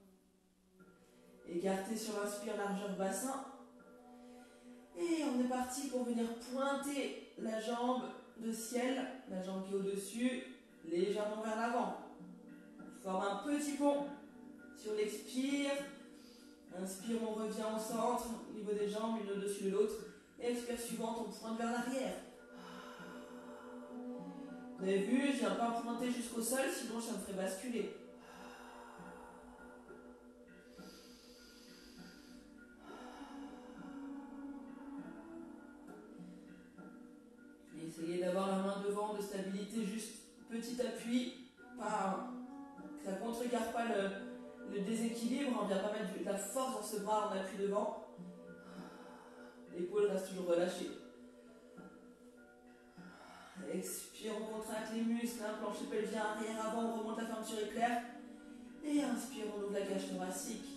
écarter sur l'inspire, largeur bassin. Et on est parti pour venir pointer la jambe de ciel, la jambe qui est au-dessus, légèrement vers l'avant. On forme un petit pont sur l'expire. Inspire, on revient au centre, au niveau des jambes, l'une au-dessus de l'autre. Et expire suivante, on pointe vers l'arrière. Vous avez vu, je ne viens pas pointer jusqu'au sol, sinon ça me ferait basculer. Essayez d'avoir la main devant, de stabilité, juste petit appui, pas, que ça ne contrecarre pas le, le déséquilibre, on ne vient pas mettre de la force dans ce bras en appui devant. L'épaule reste toujours relâchée. Expire, on contracte les muscles, hein, plancher pelvien arrière, avant, on remonte la fermeture éclair. Et inspire, on ouvre la cage thoracique.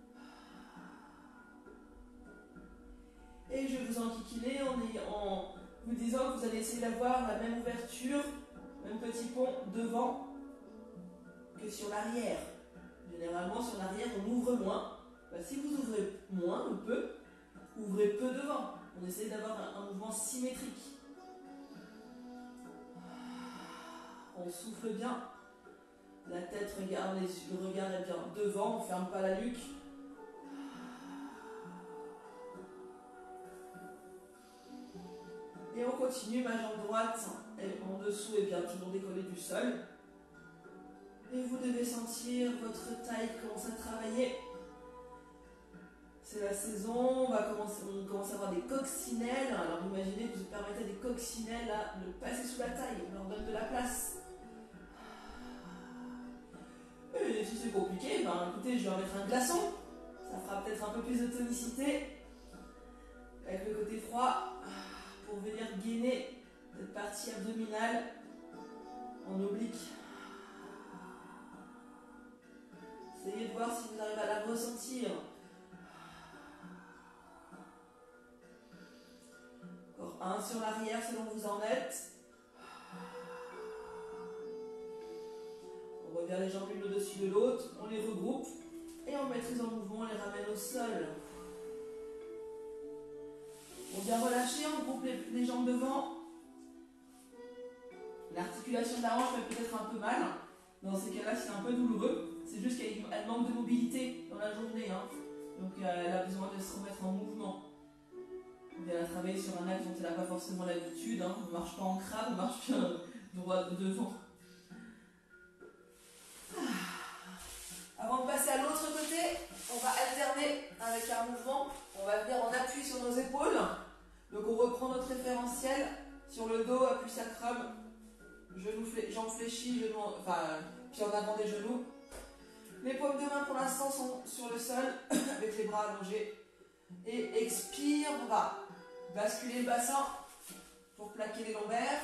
Et je vais vous enquiquiner en, en vous disant que vous allez essayer d'avoir la même ouverture, même petit pont devant que sur l'arrière. Généralement, sur l'arrière, on ouvre moins. Bah, si vous ouvrez moins, un peu, ouvrez peu devant. On essaie d'avoir un, un mouvement symétrique. On souffle bien. La tête regarde, les, le regard est bien devant, on ne ferme pas la nuque. Et on continue, ma jambe droite est en dessous et bien toujours décollée du sol. Et vous devez sentir votre taille commence à travailler. C'est la saison, on va commencer, on commence à avoir des coccinelles. Alors imaginez que vous permettez des coccinelles à le passer sous la taille, on leur donne de la place. Et si c'est compliqué, ben écoutez, je vais remettre un glaçon. Ça fera peut-être un peu plus de tonicité. Avec le côté froid, pour venir gainer cette partie abdominale en oblique. Essayez de voir si vous arrivez à la ressentir. Encore un sur l'arrière selon vous en êtes. On revient les jambes l'une au-dessus de l'autre, on les regroupe et en maîtrisant le mouvement, on les ramène au sol. On vient relâcher, on groupe les, les jambes devant. L'articulation de la hanche fait peut-être un peu mal. Dans ces cas-là, c'est un peu douloureux. C'est juste qu'elle manque de mobilité dans la journée. Hein. Donc euh, elle a besoin de se remettre en mouvement. On vient travailler sur un axe dont elle n'a pas forcément l'habitude. Hein. On ne marche pas en crabe, on marche bien droit devant. Avant de passer à l'autre côté, on va alterner avec un mouvement. On va venir en appui sur nos épaules. Donc on reprend notre référentiel sur le dos, appui sacrum, genoux flé jambes fléchies, genoux, enfin, pieds en avant des genoux. Les paumes de main pour l'instant sont sur le sol avec les bras allongés. Et expire, on va basculer le bassin pour plaquer les lombaires.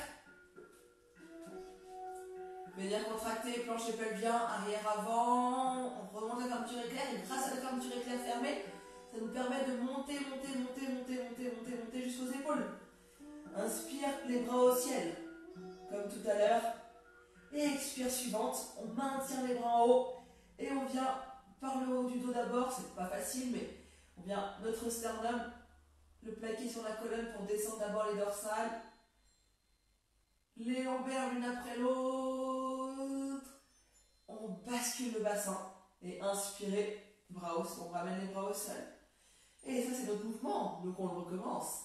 Venir contracter, plancher pelvien, arrière-avant. On remonte la fermeture éclair et grâce à la fermeture éclair fermée, ça nous permet de monter, monter, monter, monter, monter, monter, monter jusqu'aux épaules. Inspire, les bras au ciel, comme tout à l'heure. Et expire suivante, on maintient les bras en haut. Et on vient par le haut du dos d'abord, c'est pas facile, mais on vient notre sternum, le plaquer sur la colonne pour descendre d'abord les dorsales. Les lombaires l'une après l'autre. On bascule le bassin. Et inspirez, bras au sol, on ramène les bras au sol. Et ça, c'est notre mouvement, donc on le recommence.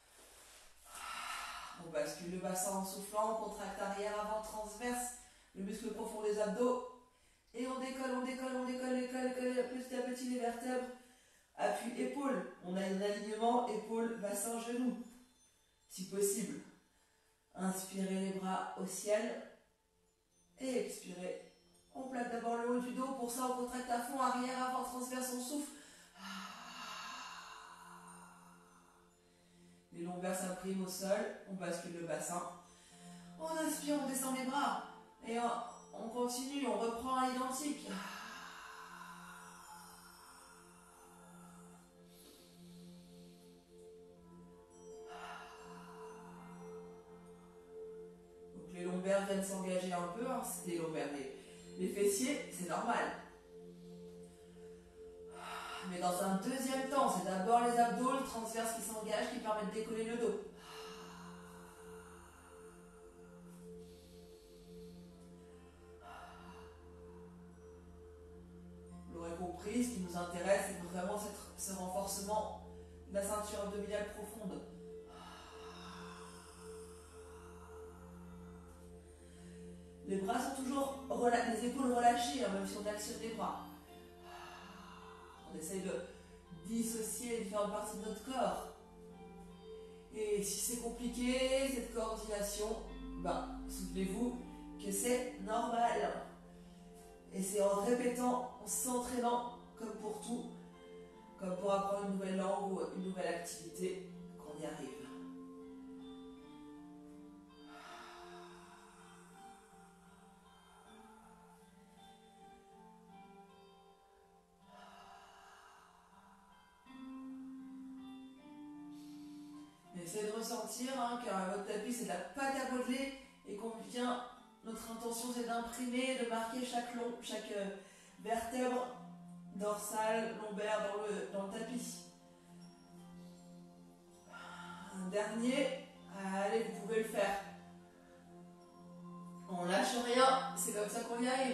On bascule le bassin en soufflant, on contracte arrière, avant, transverse, le muscle profond des abdos. Et on décolle, on décolle, on décolle, décolle, décolle, petit à petit les vertèbres. Appui épaule. On a un alignement épaule, bassin, genou. Si possible. Inspirez les bras au ciel. Et expirez. On plaque d'abord le haut du dos. Pour ça, on contracte à fond, arrière, avant, transverse, on souffle. Les lombaires s'impriment au sol. On bascule le bassin. On inspire, on descend les bras. Et on, on continue, on reprend à l'identique. Donc les lombaires viennent s'engager un peu. Hein, c'est les lombaires, les, les fessiers, c'est normal. Mais dans un deuxième temps, c'est d'abord les abdos, le transverse qui s'engage, qui permettent de décoller le dos. Vous l'aurez compris, ce qui nous intéresse, c'est vraiment cette, ce renforcement de la ceinture abdominale profonde. Les bras sont toujours, les épaules relâchées, hein, même si on axe sur les bras. On essaye de dissocier les différentes parties de notre corps. Et si c'est compliqué, cette coordination, ben, souvenez-vous que c'est normal. Et c'est en répétant, en s'entraînant, comme pour tout, comme pour apprendre une nouvelle langue ou une nouvelle activité, qu'on y arrive. Essayez de ressentir hein, que votre tapis c'est de la pâte à modeler et qu'on vient, notre intention c'est d'imprimer, de marquer chaque, long, chaque euh, vertèbre dorsale, lombaire dans le, dans le tapis. Un dernier, allez vous pouvez le faire. On lâche rien, c'est comme ça qu'on y arrive.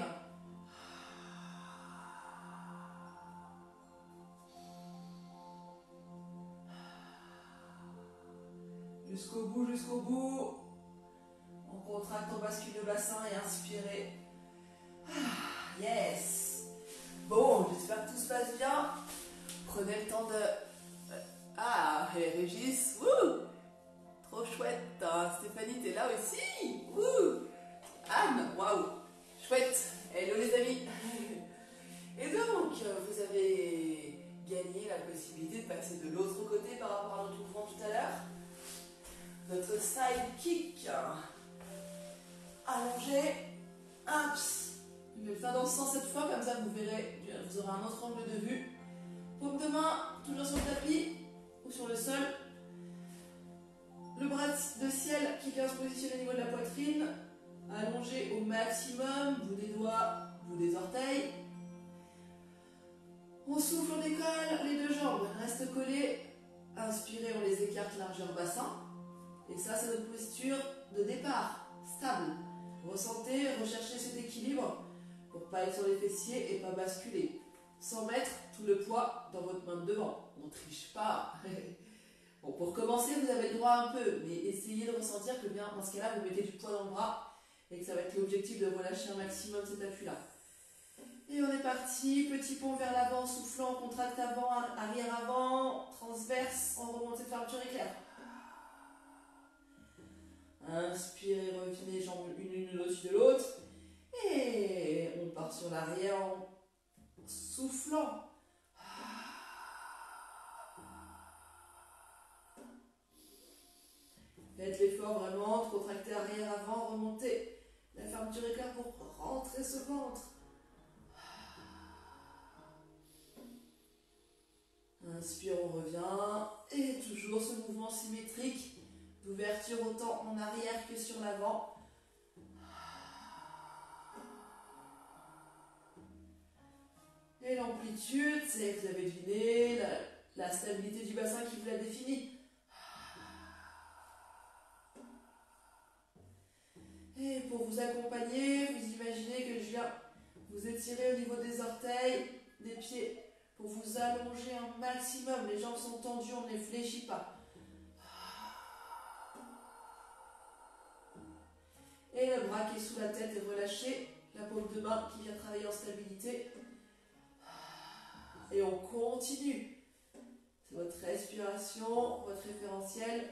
Jusqu'au bout, jusqu'au bout. On contracte, on bascule le bassin et inspirez. Ah, yes. Bon, j'espère que tout se passe bien. Prenez le temps de... Ah, et Régis, wouh, trop chouette. Hein. Stéphanie, t'es là aussi. Wouh. Anne, waouh, chouette. Hello les amis. Et donc, vous avez gagné la possibilité de passer de l'autre côté par rapport à notre mouvement tout à l'heure. Notre side kick. Allongé. Ups. Je vais le faire dans ce sens cette fois, comme ça vous verrez, vous aurez un autre angle de vue. Paume de main, toujours sur le tapis ou sur le sol. Le bras de ciel qui vient se positionner au niveau de la poitrine. Allongé au maximum, bout des doigts, bout des orteils. On souffle, on décolle, les deux jambes restent collées. Inspirez, on les écarte largeur bassin. Et ça, c'est notre posture de départ, stable. Ressentez, recherchez cet équilibre pour ne pas être sur les fessiers et pas basculer. Sans mettre tout le poids dans votre main de devant. On ne triche pas. Bon, pour commencer, vous avez le droit un peu, mais essayez de ressentir que bien, dans ce cas-là, vous mettez du poids dans le bras et que ça va être l'objectif de relâcher un maximum cet appui-là. Et on est parti, petit pont vers l'avant, soufflant, contracte avant, arrière avant, transverse, en remontée de fermeture éclair. Inspirez, revenez, jambes une une au-dessus de l'autre. Et on part sur l'arrière en soufflant. Faites l'effort vraiment de contracter arrière avant, remonter. La fermeture éclair pour rentrer ce ventre. Inspire, on revient. Et toujours ce mouvement symétrique d'ouverture autant en arrière que sur l'avant. Et l'amplitude, c'est, vous avez deviné, la, la stabilité du bassin qui vous la définit. Et pour vous accompagner, vous imaginez que je viens vous étirer au niveau des orteils, des pieds, pour vous allonger un maximum. Les jambes sont tendues, on ne les fléchit pas. Et le bras qui est sous la tête est relâché, la paume de main qui vient travailler en stabilité. Et on continue. C'est votre respiration, votre référentiel.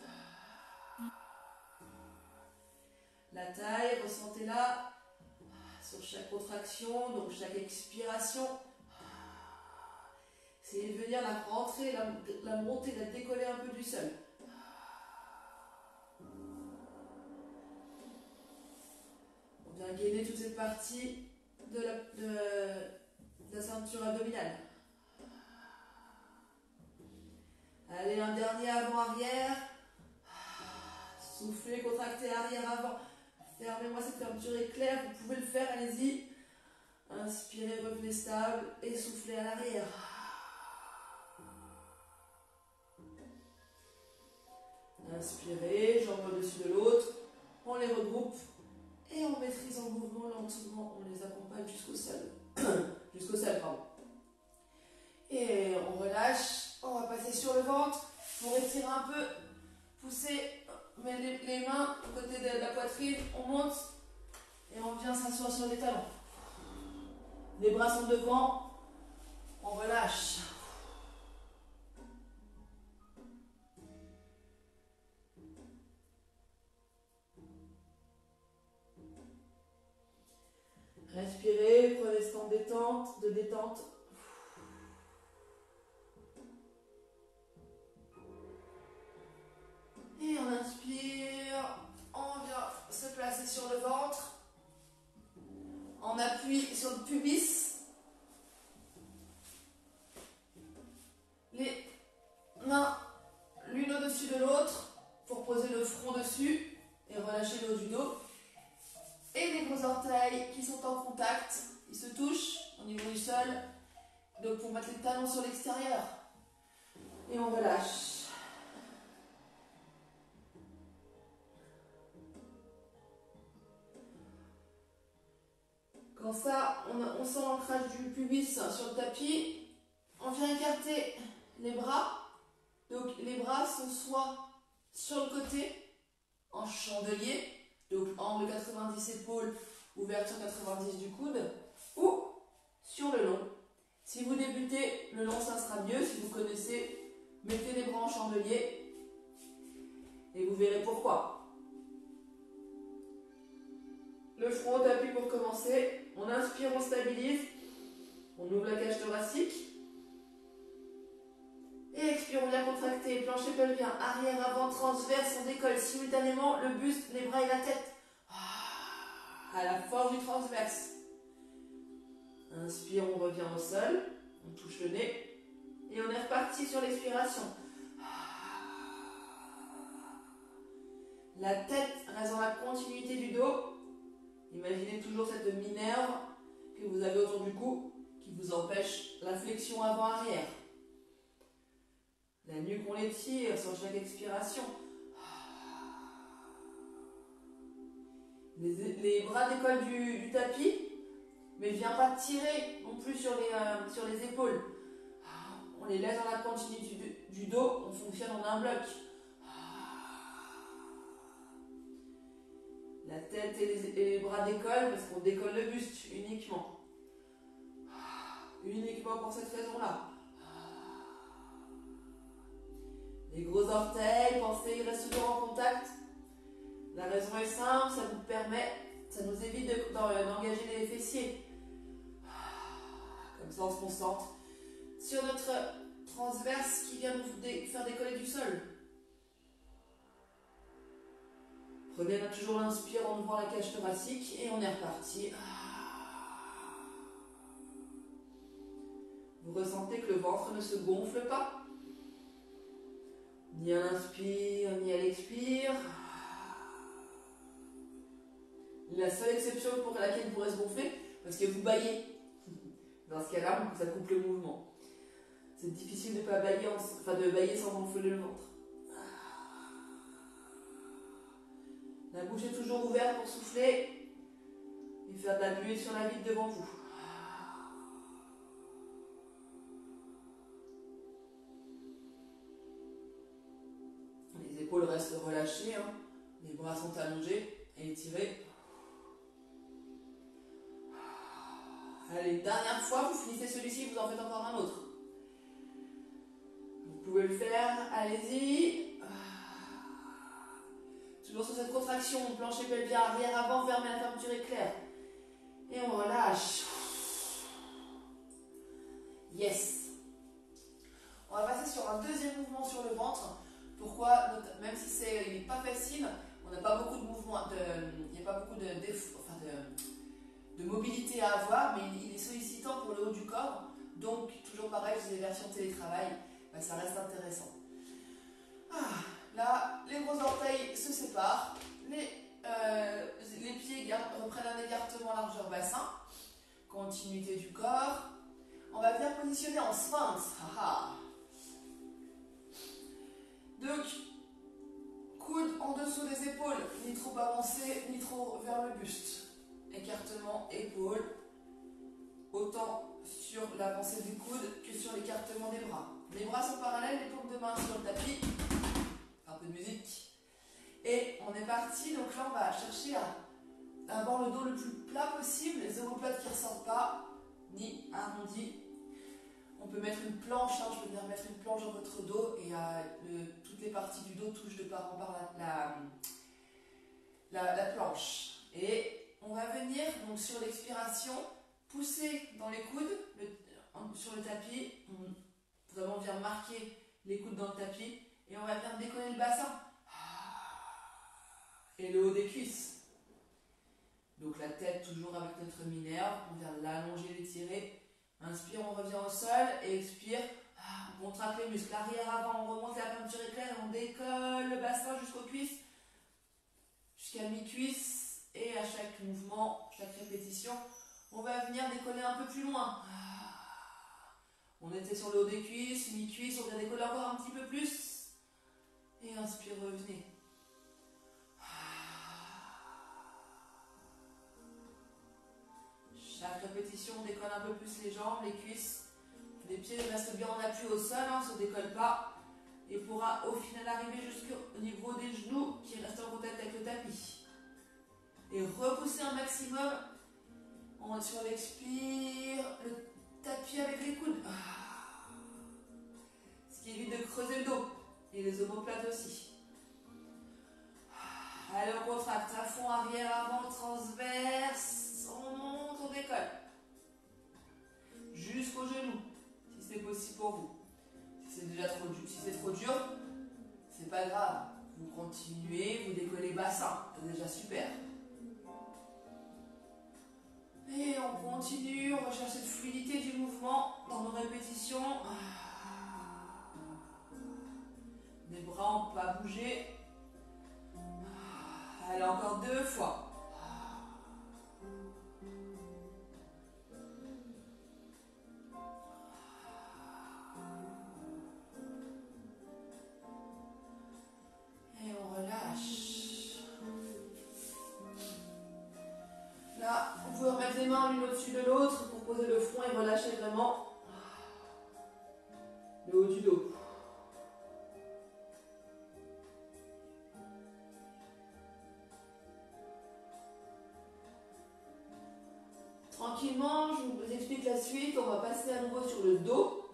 La taille, ressentez-la sur chaque contraction, donc chaque expiration. Essayez de venir la rentrer, la, la monter, la décoller un peu du sol. On vient gainer toute cette partie de la, de, de la ceinture abdominale. Allez, un dernier avant-arrière. Soufflez, contractez arrière-avant. Fermez-moi cette fermeture éclair, vous pouvez le faire, allez-y. Inspirez, revenez stable et soufflez à l'arrière. Inspirez, jambes au-dessus de l'autre. On les regroupe et en maîtrisant le mouvement lentement, on les accompagne jusqu'au sol. jusqu'au sol, pardon. Et on relâche, on va passer sur le ventre pour étirer un peu, pousser. Mais les, les mains au côté de la poitrine, on monte et on vient s'asseoir sur les talons. Les bras sont devant, on relâche. Respirez, prenez ce temps de détente, de détente. Et on inspire, on vient se placer sur le ventre, on appuie sur le pubis, les mains l'une au-dessus de l'autre pour poser le front dessus et relâcher le haut du dos, et les gros orteils qui sont en contact, ils se touchent au niveau du sol, donc pour mettre les talons sur l'extérieur, et on relâche. Quand ça, on, on sent l'ancrage du pubis sur le tapis, on vient écarter les bras. Donc les bras sont soit Sur le côté, en chandelier, donc angle quatre-vingt-dix épaules, ouverture quatre-vingt-dix du coude, ou sur le long. Si vous débutez, le long ça sera mieux. Si vous connaissez, mettez les bras en chandelier et vous verrez pourquoi. Le front au tapis pour commencer. On inspire, on stabilise. On ouvre la cage thoracique. Et expire, on vient contracter. Plancher pelvien, arrière, avant, transverse. On décolle simultanément le buste, les bras et la tête. À la force du transverse. Inspire, on revient au sol. On touche le nez. Et on est reparti sur l'expiration. La tête reste dans la continuité du dos. Imaginez toujours cette minerve que vous avez autour du cou qui vous empêche la flexion avant-arrière. La nuque, on l'étire sur chaque expiration. Les, les bras décollent du, du tapis, mais ne vient pas tirer non plus sur les, euh, sur les épaules. On les laisse dans la continuité du, du dos, on fonctionne en un bloc. La tête et les, et les bras décollent parce qu'on décolle le buste uniquement. Uniquement pour cette raison-là. Les gros orteils, pensez, ils restent toujours en contact. La raison est simple, ça vous permet, ça nous évite d'engager les fessiers. Comme ça, on se concentre sur notre transverse qui vient nous dé faire décoller du sol. Prenez là toujours l'inspire en ouvrant la cage thoracique et on est reparti. Vous ressentez que le ventre ne se gonfle pas, ni à l'inspire, ni à l'expire. La seule exception pour laquelle vous pourrez se gonfler, parce que vous baillez. Dans ce cas-là, ça coupe le mouvement. C'est difficile de ne pas bailler, en, enfin de bailler sans gonfler le ventre. La bouche est toujours ouverte pour souffler et faire de la buée sur la vide devant vous. Les épaules restent relâchées, hein. Les bras sont allongés et étirés. Allez, dernière fois, vous finissez celui-ci, vous en faites encore un autre. Vous pouvez le faire, allez-y. Toujours sur cette contraction, plancher pelvien, arrière, avant, fermez la fermeture éclair. Et on relâche. Yes. On va passer sur un deuxième mouvement sur le ventre. Pourquoi? Même si c'est, il n'est pas facile, on n'a pas beaucoup de mouvements, de, il n'y a pas beaucoup de, de, enfin de, de mobilité à avoir, mais il, il est sollicitant pour le haut du corps. Donc, toujours pareil, c'est des versions télétravail, ben, ça reste intéressant. Ah, là, les gros orteils se séparent, les, euh, les pieds reprennent un écartement largeur bassin, continuité du corps. On va venir positionner en sphinx. Ah, ah. Donc, coude en dessous des épaules, ni trop avancé, ni trop vers le buste. Écartement épaules, autant sur l'avancée du coude que sur l'écartement des bras. Les bras sont parallèles, les paumes de main sur le tapis. Un peu de musique. Et on est parti, donc là on va chercher à avoir le dos le plus plat possible, les omoplates qui ne ressortent pas, ni arrondis. On peut mettre une planche, hein, je peux venir mettre une planche dans votre dos et euh, le, toutes les parties du dos touchent de part en part la, la, la, la planche. Et on va venir, donc sur l'expiration, pousser dans les coudes, le, sur le tapis, on vraiment vient marquer les coudes dans le tapis et on va venir décoller le bassin. Et le haut des cuisses. Donc la tête toujours avec notre minerve, on vient l'allonger, l'étirer. Inspire, on revient au sol et expire. On contracte les muscles. Arrière, avant, on remonte la peinture éclair et on décolle le bassin jusqu'aux cuisses, jusqu'à mi-cuisse. Et à chaque mouvement, chaque répétition, on va venir décoller un peu plus loin. On était sur le haut des cuisses, mi-cuisse, on vient décoller encore un petit peu plus. Et inspire, revenez. Chaque répétition, on décolle un peu plus les jambes, les cuisses. Les pieds restent bien en appui au sol, hein, ne se décollent pas. et pourra au final arriver jusqu'au niveau des genoux qui restent en contact avec le tapis. Et repousser un maximum. On, sur l'expire, le tapis avec les coudes. Ce qui évite de creuser le dos. Et les omoplates aussi. Allez, on contracte à fond, arrière, avant, transverse. On monte, on décolle. Jusqu'aux genoux, si c'est possible pour vous. Si c'est déjà trop dur, si c'est trop dur, c'est pas grave. Vous continuez, vous décollez bassin. C'est déjà super. Et on continue, on recherche cette fluidité du mouvement dans nos répétitions. Les bras, on peut pas bouger. Allez, encore deux fois. Et on relâche. Là, vous pouvez remettre les mains l'une au-dessus de l'autre pour poser le front et relâcher vraiment le haut du dos. Tranquillement, je vous explique la suite. On va passer à nouveau sur le dos.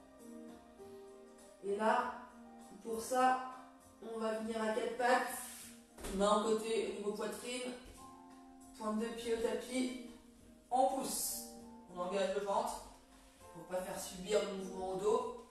Et là, pour ça, on va venir à quatre pattes. Main au côté, au niveau poitrine. Pointe de pied au tapis. On pousse. On engage le ventre pour ne pas faire subir le mouvement au dos.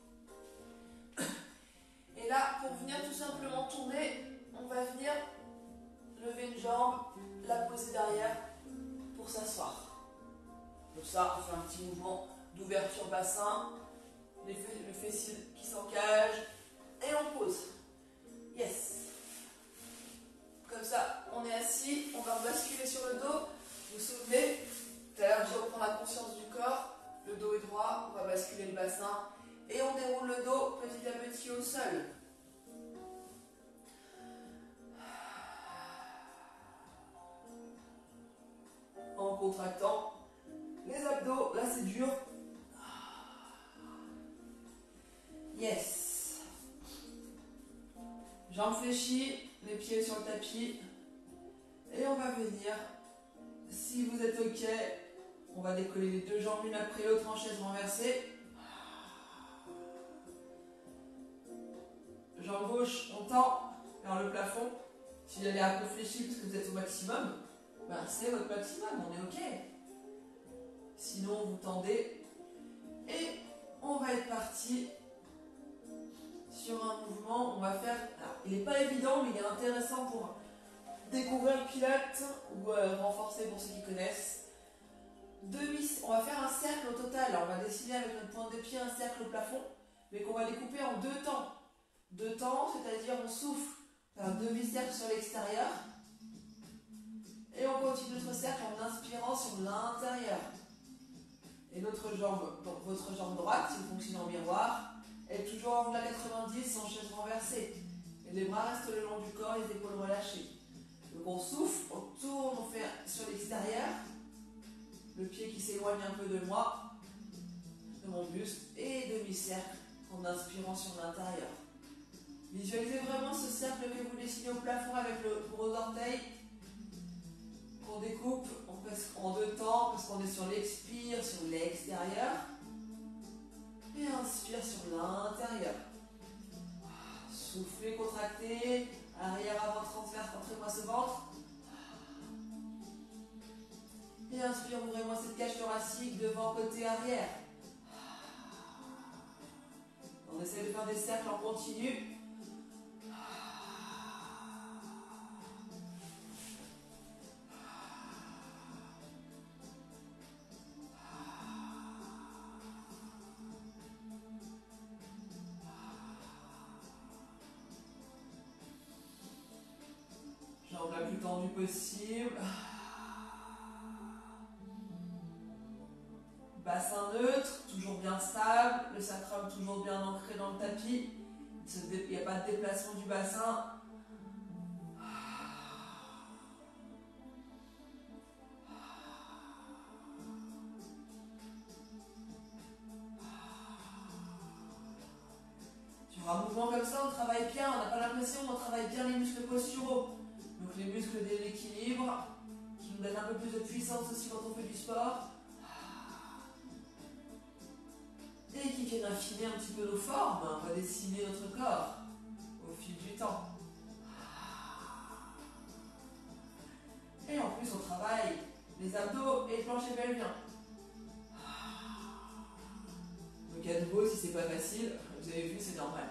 Et là, pour venir tout simplement tourner, on va venir lever une jambe, la poser derrière pour s'asseoir. Comme ça, on fait un petit mouvement d'ouverture bassin, le fessier qui s'encage, et on pose. Yes. Comme ça, on est assis, on va basculer sur le dos. Vous vous souvenez, tout à l'heure, je reprends la conscience du corps, le dos est droit, on va basculer le bassin, et on déroule le dos petit à petit au sol. En contractant les abdos, là c'est dur. Yes. Jambes fléchies, les pieds sur le tapis. Et on va venir, si vous êtes ok, on va décoller les deux jambes l'une après l'autre en chaise renversée. Jambe gauche, on tend vers le plafond. Si vous allez un peu fléchi parce que vous êtes au maximum, ben c'est votre maximum, on est ok. Sinon, vous tendez. Et on va être parti sur un mouvement. On va faire. Alors, il n'est pas évident, mais il est intéressant pour découvrir le pilates ou euh, renforcer pour ceux qui connaissent. Demi, on va faire un cercle au total. Alors, on va dessiner avec notre pointe de pied un cercle au plafond, mais qu'on va découper en deux temps. Deux temps, c'est-à-dire on souffle un demi-cercle sur l'extérieur et on continue notre cercle en inspirant sur l'intérieur. Et notre jambe, donc votre jambe droite, si vous fonctionnez en miroir, est toujours en angle à quatre-vingt-dix en chaise renversée. Et les bras restent le long du corps, les épaules relâchées. Donc on souffle, on tourne, on fait sur l'extérieur, le pied qui s'éloigne un peu de moi, de mon buste, et demi-cercle en inspirant sur l'intérieur. Visualisez vraiment ce cercle que vous dessinez au plafond avec le gros orteil qu'on découpe en deux temps parce qu'on est sur l'expire, sur l'extérieur et inspire sur l'intérieur. Soufflez, contractez, arrière, avant, transverse, entrez-moi ce ventre. Et inspire, ouvrez-moi cette cage thoracique devant, côté, arrière. On essaie de faire des cercles en continu. Jambe la plus tendue possible. Bassin neutre, toujours bien stable, le sacrum toujours bien ancré dans le tapis. Il n'y a pas de déplacement du bassin. Sur un mouvement comme ça, on travaille bien, on n'a pas l'impression, on travaille bien les muscles posturaux. Donc les muscles de l'équilibre, qui nous donnent un peu plus de puissance aussi quand on fait du sport. Et qui viennent affiner un petit peu nos formes, on va dessiner notre corps au fil du temps. Et en plus, on travaille les abdos et le plancher pelvien. Donc à nouveau, si c'est pas facile, vous avez vu, c'est normal.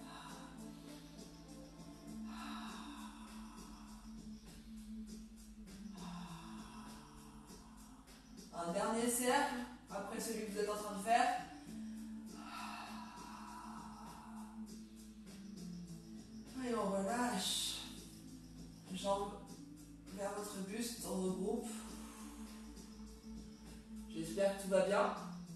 Un dernier cercle, après celui que vous êtes en train de faire. Et on relâche. Jambes vers votre buste, on regroupe. J'espère que tout va bien.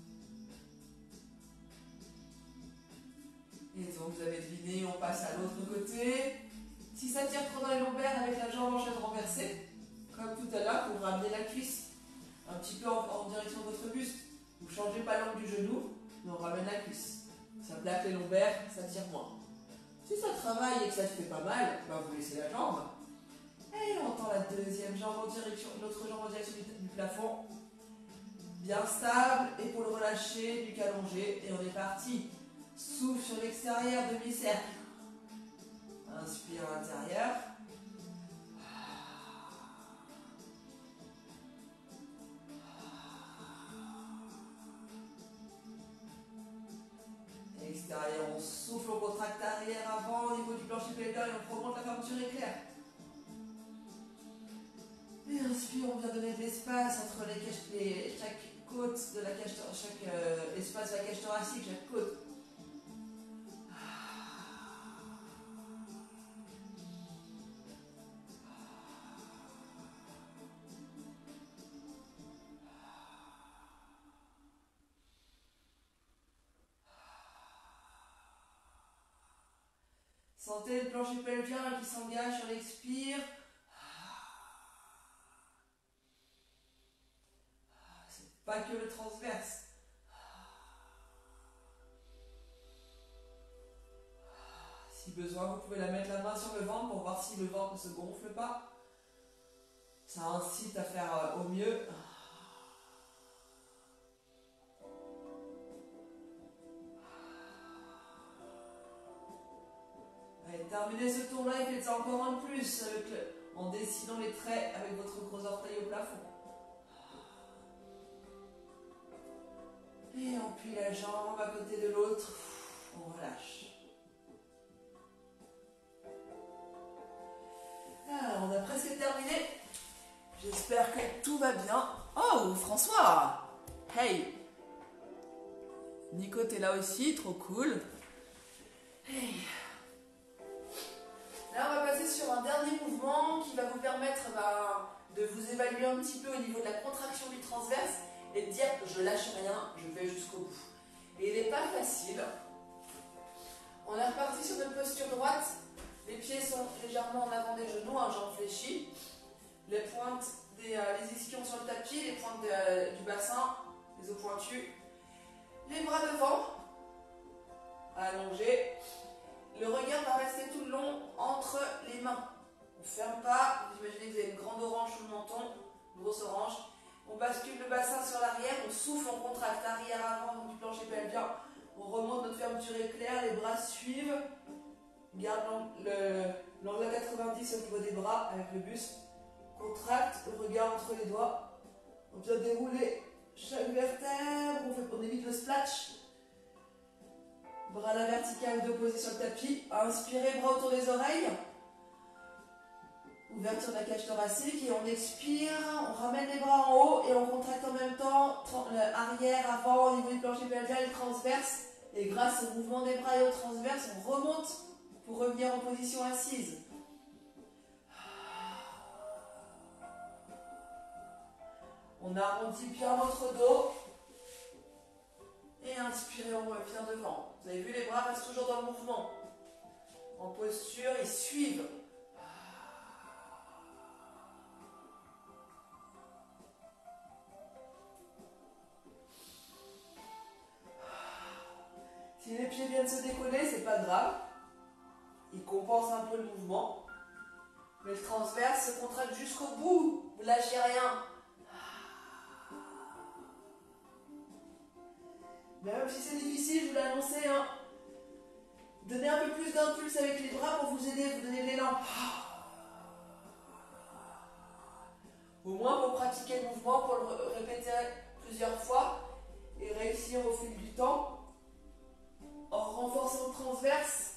Et donc vous avez deviné, on passe à l'autre côté. Si ça tire trop dans les lombaires avec la jambe en chaise renversée, comme tout à l'heure, vous ramenez la cuisse un petit peu en, en direction de votre buste. Vous ne changez pas l'angle du genou, mais on ramène la cuisse. Ça plaque les lombaires, ça tire moins. Si ça travaille et que ça se fait pas mal, ben vous laissez la jambe. Et on tend la deuxième jambe en direction, l'autre jambe en direction du, du plafond. Bien stable, épaules relâchées, nuque allongée, et on est parti. Souffle sur l'extérieur, demi-cercle. Inspire à l'intérieur. Extérieur, on souffle, on contracte arrière, avant, au niveau du plancher pelvien, et on remonte la fermeture éclair. Et inspire, on vient donner de l'espace entre les, caches, les chaque côte de la cage, chaque euh, espace de la cage thoracique, chaque côte. Sentez le plancher pelvien qui s'engage sur l'expire. C'est pas que le transverse. Si besoin, vous pouvez la mettre la main sur le ventre pour voir si le ventre ne se gonfle pas. Ça incite à faire au mieux. Allez, terminez ce tour-là et faites encore un plus avec le, en dessinant les traits avec votre gros orteil au plafond. Et on plie la jambe à côté de l'autre. On relâche. Alors, on a presque terminé. J'espère que tout va bien. Oh, François! Hey! Nico, t'es là aussi, trop cool. Hey! Là, on va passer sur un dernier mouvement qui va vous permettre bah, de vous évaluer un petit peu au niveau de la contraction du transverse et de dire je lâche rien, je vais jusqu'au bout. Et il n'est pas facile. On est reparti sur notre posture droite. Les pieds sont légèrement en avant des genoux, un jambe fléchie. Les pointes des euh, les ischions sur le tapis, les pointes de, euh, du bassin, les os pointus. Les bras devant, allongés. Le regard va rester tout le long entre les mains. On ne ferme pas. Vous imaginez que vous avez une grande orange sous le menton, une grosse orange. On bascule le bassin sur l'arrière, on souffle, on contracte arrière-avant du plancher pelvien. On remonte notre fermeture éclair, les bras suivent. Garde l'angle à quatre-vingt-dix au niveau des bras avec le buste. Contracte, le regard entre les doigts. On vient dérouler chaque vertèbre, on, fait, on évite le splash. Bras à la verticale, dos posé sur le tapis. Inspirez, bras autour des oreilles. Ouverture de la cage thoracique et on expire, on ramène les bras en haut et on contracte en même temps arrière, avant, au niveau du plancher pelvien et le transverse. Et grâce au mouvement des bras et au transverse, on remonte pour revenir en position assise. On arrondit bien notre dos. Et inspirez, on revient devant. Vous avez vu, les bras restent toujours dans le mouvement. En posture, ils suivent. Si les pieds viennent se décoller, c'est pas grave. Ils compensent un peu le mouvement. Mais le transverse se contracte jusqu'au bout. Vous lâchez rien. Même si c'est difficile, je vous l'ai annoncé, hein. Donnez un peu plus d'impulse avec les bras pour vous aider, vous donner de l'élan. Au moins pour pratiquer le mouvement, pour le répéter plusieurs fois et réussir au fil du temps en renforçant le transverse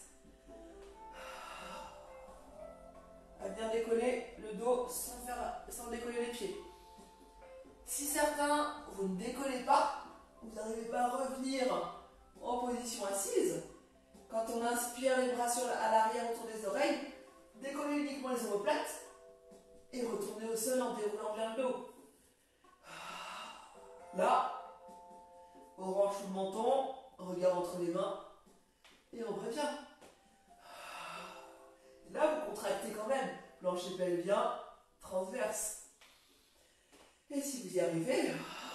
à bien décoller le dos sans, faire, sans décoller les pieds. Si certains, vous ne décollez pas, vous n'arrivez pas à revenir en position assise, quand on inspire les bras sur la, à l'arrière autour des oreilles, décollez uniquement les omoplates et retournez au sol en déroulant bien le dos. Là, orange sous le menton, regard entre les mains et on revient. Là, vous contractez quand même, plancher pelvien, transverse. Et si vous y arrivez,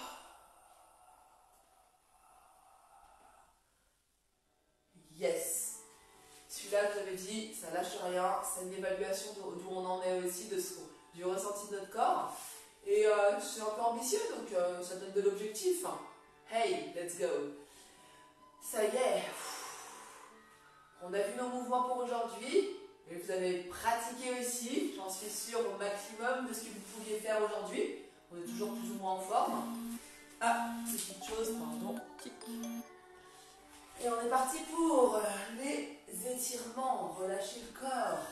yes. Celui-là, je l'avais dit, ça lâche rien, c'est une évaluation d'où on en est aussi, de ce, du ressenti de notre corps. Et euh, c'est un peu ambitieux, donc euh, ça donne de l'objectif. Hey, let's go. Ça y est. On a vu nos mouvements pour aujourd'hui. Et vous avez pratiqué aussi, j'en suis sûre, au maximum de ce que vous pouviez faire aujourd'hui. On est toujours plus ou moins en forme. Ah, petite chose, pardon. Et on est parti pour les étirements, relâcher le corps.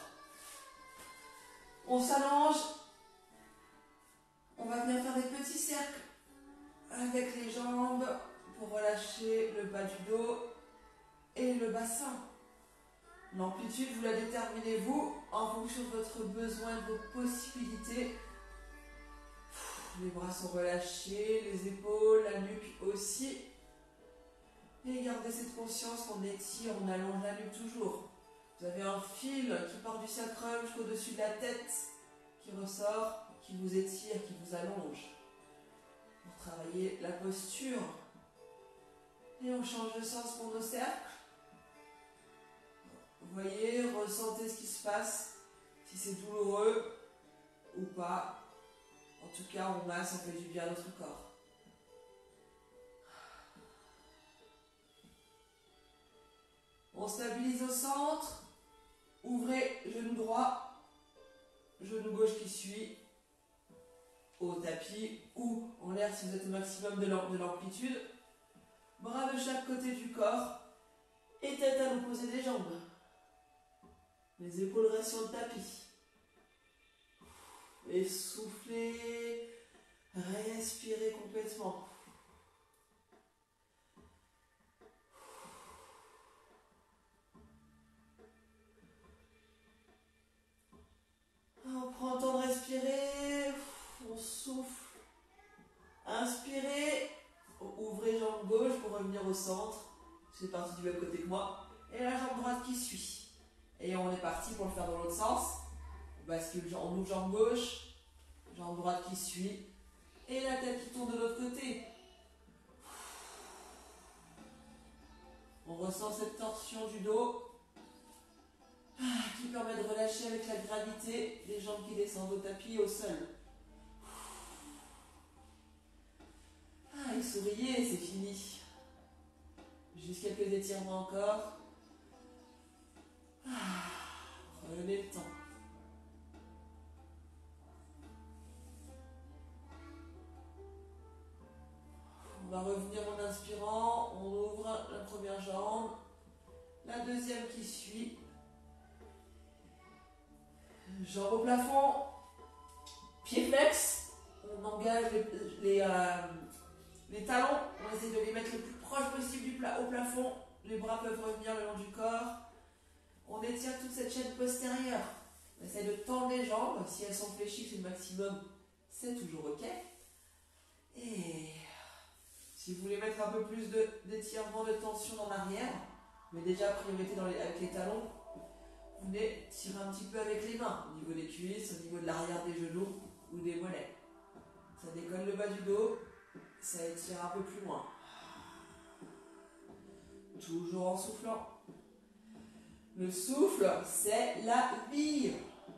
On s'allonge. On va venir faire des petits cercles avec les jambes pour relâcher le bas du dos et le bassin. L'amplitude, vous la déterminez vous en fonction de votre besoin, de vos possibilités. Les bras sont relâchés, les épaules, la nuque aussi. Et gardez cette conscience qu'on étire, on allonge la nuque toujours. Vous avez un fil qui part du sacrum jusqu'au-dessus de la tête, qui ressort, qui vous étire, qui vous allonge. Pour travailler la posture. Et on change de sens pour nos cercles. Vous voyez, ressentez ce qui se passe, si c'est douloureux ou pas. En tout cas, on masse, on fait du bien à notre corps. On stabilise au centre. Ouvrez genou droit, genou gauche qui suit au tapis ou en l'air si vous êtes au maximum de l'amplitude. Bras de chaque côté du corps et tête à l'opposé des jambes. Les épaules restent sur le tapis. Et soufflez, respirez complètement. On prend le temps de respirer, on souffle. Inspirez, ouvrez jambe gauche pour revenir au centre. C'est parti du même côté que moi. Et la jambe droite qui suit. Et on est parti pour le faire dans l'autre sens. On bascule, on ouvre jambe gauche, jambe droite qui suit. Et la tête qui tourne de l'autre côté. On ressent cette torsion du dos qui permet de relâcher avec la gravité les jambes qui descendent au tapis et au sol. Ah, et souriez, c'est fini. Juste quelques étirements encore. Ah, prenez le temps. On va revenir en inspirant. On ouvre la première jambe. La deuxième qui suit. Jambes au plafond. Pieds flex. On engage les, les, euh, les talons. On essaie de les mettre le plus proche possible du pla- au plafond. Les bras peuvent revenir le long du corps. On étire toute cette chaîne postérieure. On essaie de tendre les jambes. Si elles sont fléchies, c'est le maximum. C'est toujours OK. Et si vous voulez mettre un peu plus de, d'étirement, de tension dans l'arrière, mais déjà priorité dans les, avec les talons, vous venez tirer un petit peu avec les mains, au niveau des cuisses, au niveau de l'arrière des genoux ou des mollets. Ça décolle le bas du dos, ça étire un peu plus loin. toujours en soufflant. Le souffle, c'est la vie.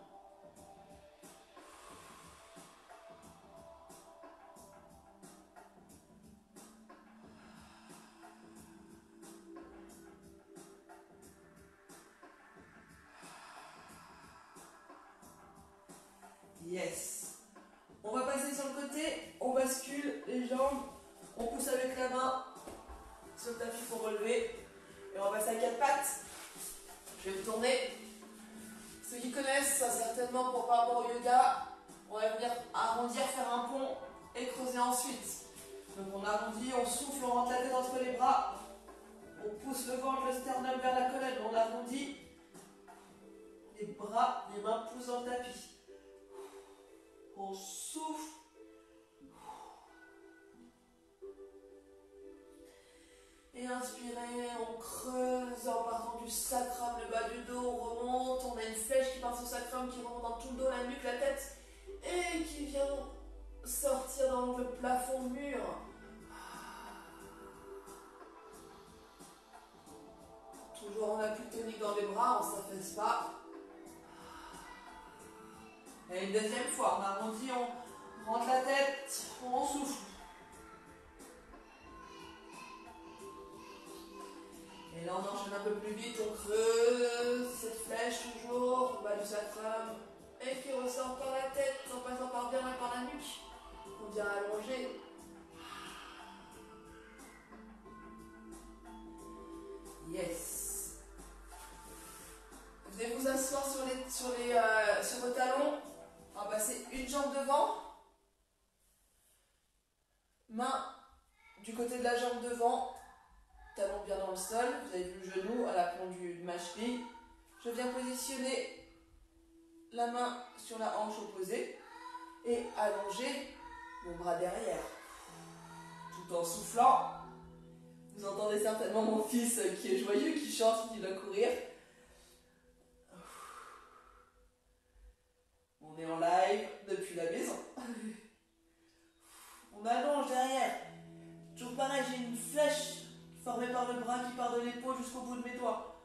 Yes. On va passer sur le côté, on bascule les jambes, on pousse avec la main sur le tapis pour relever. Et on va passer à quatre pattes. Je vais me tourner. Ceux qui connaissent, ça certainement pour par rapport au yoga, on va venir arrondir, faire un pont et creuser ensuite. Donc on arrondit, on souffle, on rentre la tête entre les bras, on pousse le ventre, le sternum vers la colonne, on arrondit. Les bras, les mains poussent dans le tapis. On souffle. Et inspirez, on creuse en partant du sacrum, le bas du dos, on remonte, on a une flèche qui part au sacrum, qui remonte dans tout le dos, la nuque, la tête, et qui vient sortir dans le plafond mur. Toujours on a plus de tonique dans les bras, on ne s'affaisse pas. Et une deuxième fois, on arrondit, on rentre la tête, on souffle. Et là on enchaîne un peu plus vite, on creuse cette flèche toujours au bas du sacrum et qui ressort par la tête en passant par bien et par la nuque. On vient allonger. Yes. Venez vous asseoir sur, les, sur, les, euh, sur vos talons. On va passer une jambe devant. Main du côté de la jambe devant. Talon bien dans le sol, vous avez vu le genou à l'aplomb du de ma cheville. Je viens positionner la main sur la hanche opposée et allonger mon bras derrière. Tout en soufflant. Vous entendez certainement mon fils qui est joyeux, qui chante, qui doit courir. On est en live depuis la maison. On allonge derrière. Toujours pareil, j'ai une flèche formé par le bras qui part de l'épaule jusqu'au bout de mes doigts.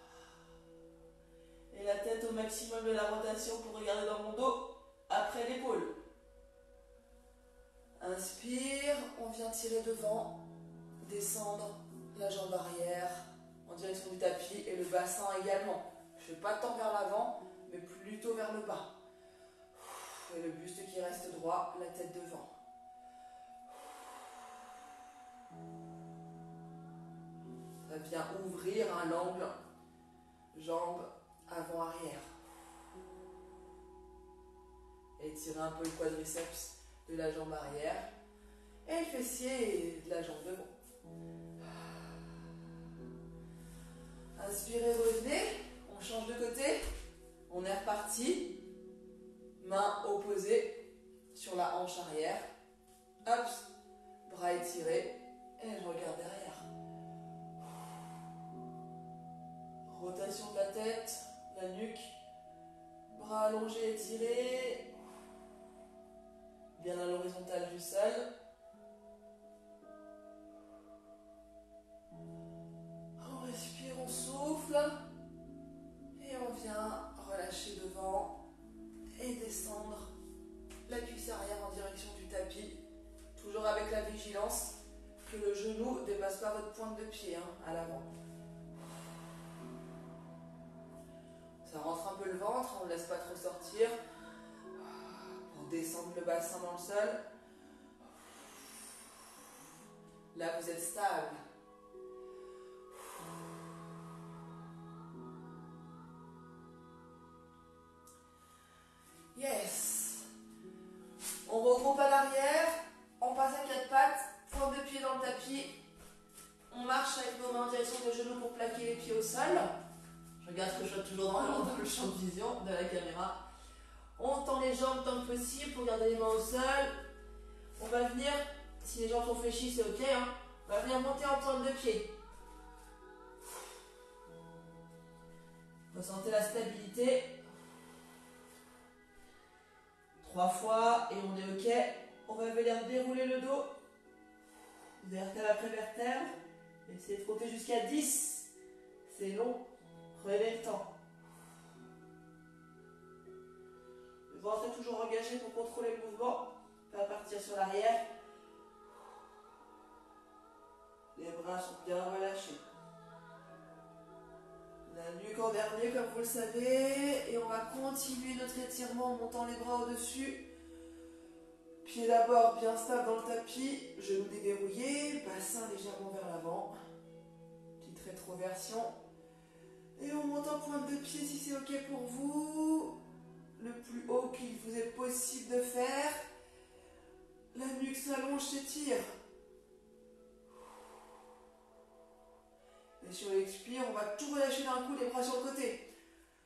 Et la tête au maximum de la rotation pour regarder dans mon dos, après l'épaule. Inspire, on vient tirer devant, descendre la jambe arrière en direction du tapis et le bassin également. Je ne fais pas tant vers l'avant, mais plutôt vers le bas. Et le buste qui reste droit, la tête devant. Ça vient ouvrir un angle, jambes avant-arrière. Étirer un peu le quadriceps de la jambe arrière et le fessier de la jambe devant. Inspirez, revenez, on change de côté, on est reparti, main opposée sur la hanche arrière, hop, bras étirés et je regarde derrière. Rotation de la tête, la nuque, bras allongés, étirés, bien à l'horizontale du sol. On respire, on souffle et on vient relâcher devant et descendre la cuisse arrière en direction du tapis, toujours avec la vigilance que le genou ne dépasse pas votre pointe de pied hein, à l'avant. Ça rentre un peu le ventre, on ne laisse pas trop sortir pour descendre le bassin dans le sol. Là, vous êtes stable. Yes. On regroupe à l'arrière, on passe à quatre pattes, pointe de pied dans le tapis. On marche avec nos mains en direction des genoux pour plaquer les pieds au sol. Je regarde que je sois toujours dans, dans le champ de vision de la caméra. On tend les jambes tant que possible pour garder les mains au sol. On va venir, si les jambes sont fléchies, c'est ok, hein, on va venir monter en pointe de pied. Ressentez la stabilité. Trois fois et on est ok. On va venir dérouler le dos, vertèbre après vertèbre. Essayez de compter jusqu'à dix. C'est long. Prenez le temps. Le ventre est toujours engagé pour contrôler le mouvement. Pas partir sur l'arrière. Les bras sont bien relâchés. La nuque en dernier, comme vous le savez. Et on va continuer notre étirement en montant les bras au-dessus. Pieds d'abord bien stable dans le tapis. Genoux déverrouillés. Bassin légèrement vers l'avant. Petite rétroversion. Et on monte en pointe de pied si c'est ok pour vous. Le plus haut qu'il vous est possible de faire. La nuque s'allonge, s'étire. Et sur l'expire, on va tout relâcher d'un coup, les bras sur le côté.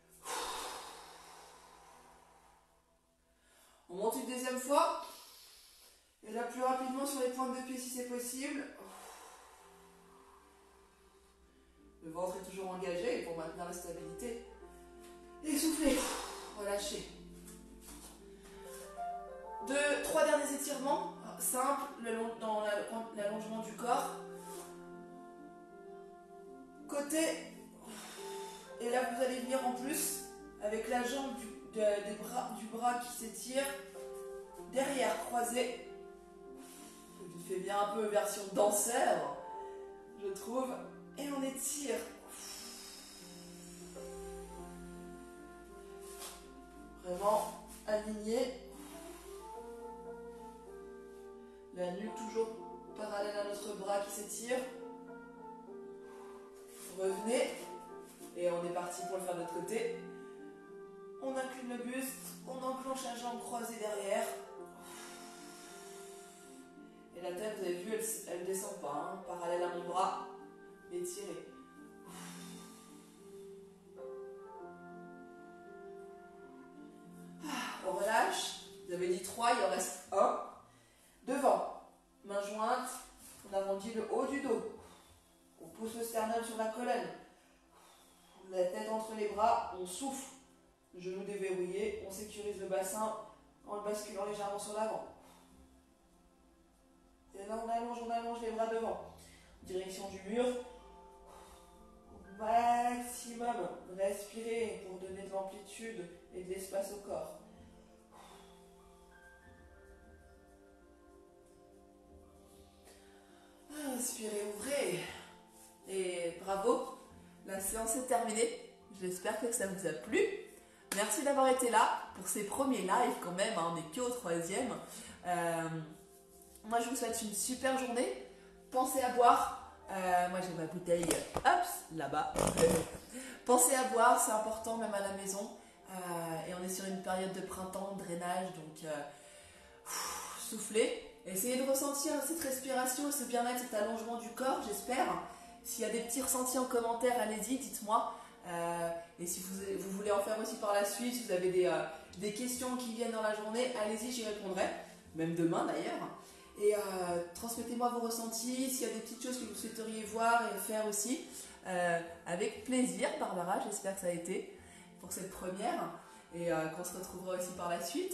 On monte une deuxième fois. Et là, plus rapidement sur les pointes de pied si c'est possible. Le ventre est toujours engagé pour maintenir la stabilité. Et soufflez. Relâchez. Deux, trois derniers étirements. Simples, le long, dans l'allongement du corps. Côté. Et là, vous allez venir en plus avec la jambe du, de, des bras, du bras qui s'étire. Derrière, croisé. Je fais bien un peu version danseur, je trouve. Et on étire. Vraiment aligné. La nuque toujours parallèle à notre bras qui s'étire. Revenez. Et on est parti pour le faire de l'autre côté. On incline le buste. On enclenche la jambe croisée derrière. Et la tête, vous avez vu, elle ne descend pas. Hein, parallèle à mon bras. Étirez. On relâche. Vous avez dit trois, il en reste un. Devant. Main jointe. On arrondit le haut du dos. On pousse le sternum sur la colonne. La tête entre les bras. On souffle. Genoux déverrouillés. On sécurise le bassin en le basculant légèrement sur l'avant. Et là, on allonge, on allonge les bras devant. Direction du mur. Au maximum. Respirez pour donner de l'amplitude et de l'espace au corps. Inspirez, ouvrez. Et bravo, la séance est terminée. J'espère que ça vous a plu. Merci d'avoir été là pour ces premiers lives quand même. Hein, on n'est qu'au troisième. Euh, moi, je vous souhaite une super journée. Pensez à boire. Euh, moi, j'ai ma bouteille hop, là-bas. Pensez à boire, c'est important même à la maison. Euh, et on est sur une période de printemps, de drainage. Donc, euh, pff, soufflez. Essayez de ressentir cette respiration, ce bien-être, cet allongement du corps, j'espère. S'il y a des petits ressentis en commentaire, allez-y, dites-moi. Euh, et si vous, vous voulez en faire aussi par la suite, si vous avez des, euh, des questions qui viennent dans la journée, allez-y, j'y répondrai. Même demain d'ailleurs. Et euh, transmettez-moi vos ressentis, s'il y a des petites choses que vous souhaiteriez voir et faire aussi. Euh, avec plaisir, Barbara, j'espère que ça a été pour cette première. Et euh, qu'on se retrouvera aussi par la suite.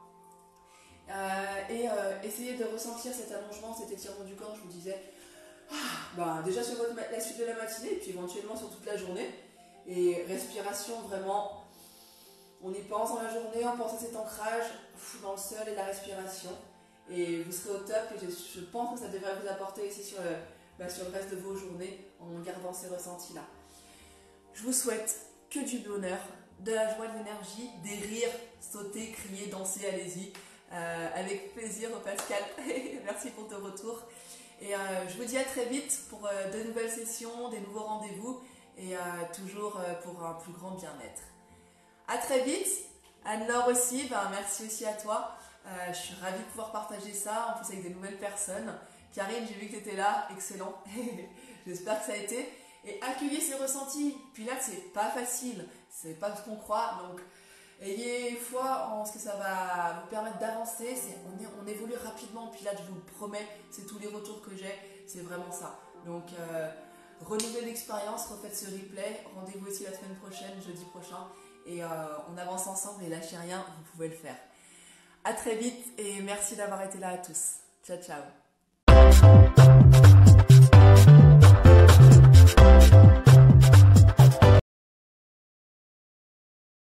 Euh, et euh, essayez de ressentir cet allongement, cet étirement du corps, je vous disais, ah, bah, déjà sur votre, la suite de la matinée, et puis éventuellement sur toute la journée. Et respiration, vraiment, on y pense dans la journée, on pense à cet ancrage dans le sol et la respiration. Et vous serez au top, et je, je pense que ça devrait vous apporter aussi sur le, bah, sur le reste de vos journées, en gardant ces ressentis-là. Je vous souhaite que du bonheur, de la joie, de l'énergie, des rires, sauter, crier, danser, allez-y. Euh, avec plaisir, Pascal. Merci pour ton retour. Et euh, je vous dis à très vite pour euh, de nouvelles sessions, des nouveaux rendez-vous et euh, toujours euh, pour un plus grand bien-être. À très vite. Anne-Laure aussi, ben, merci aussi à toi. Euh, je suis ravie de pouvoir partager ça, en plus avec des nouvelles personnes. Karine, j'ai vu que tu étais là, excellent. J'espère que ça a été. Et accueillez ces ressentis. Puis là, c'est pas facile, c'est pas ce qu'on croit. Donc, ayez foi en ce que ça va vous permettre d'avancer. On, est, on évolue rapidement. Puis là, je vous le promets, c'est tous les retours que j'ai. C'est vraiment ça. Donc, euh, renouvelez l'expérience, refaites ce replay. Rendez-vous aussi la semaine prochaine, jeudi prochain. Et euh, on avance ensemble et lâchez rien, vous pouvez le faire. À très vite et merci d'avoir été là à tous. Ciao, ciao.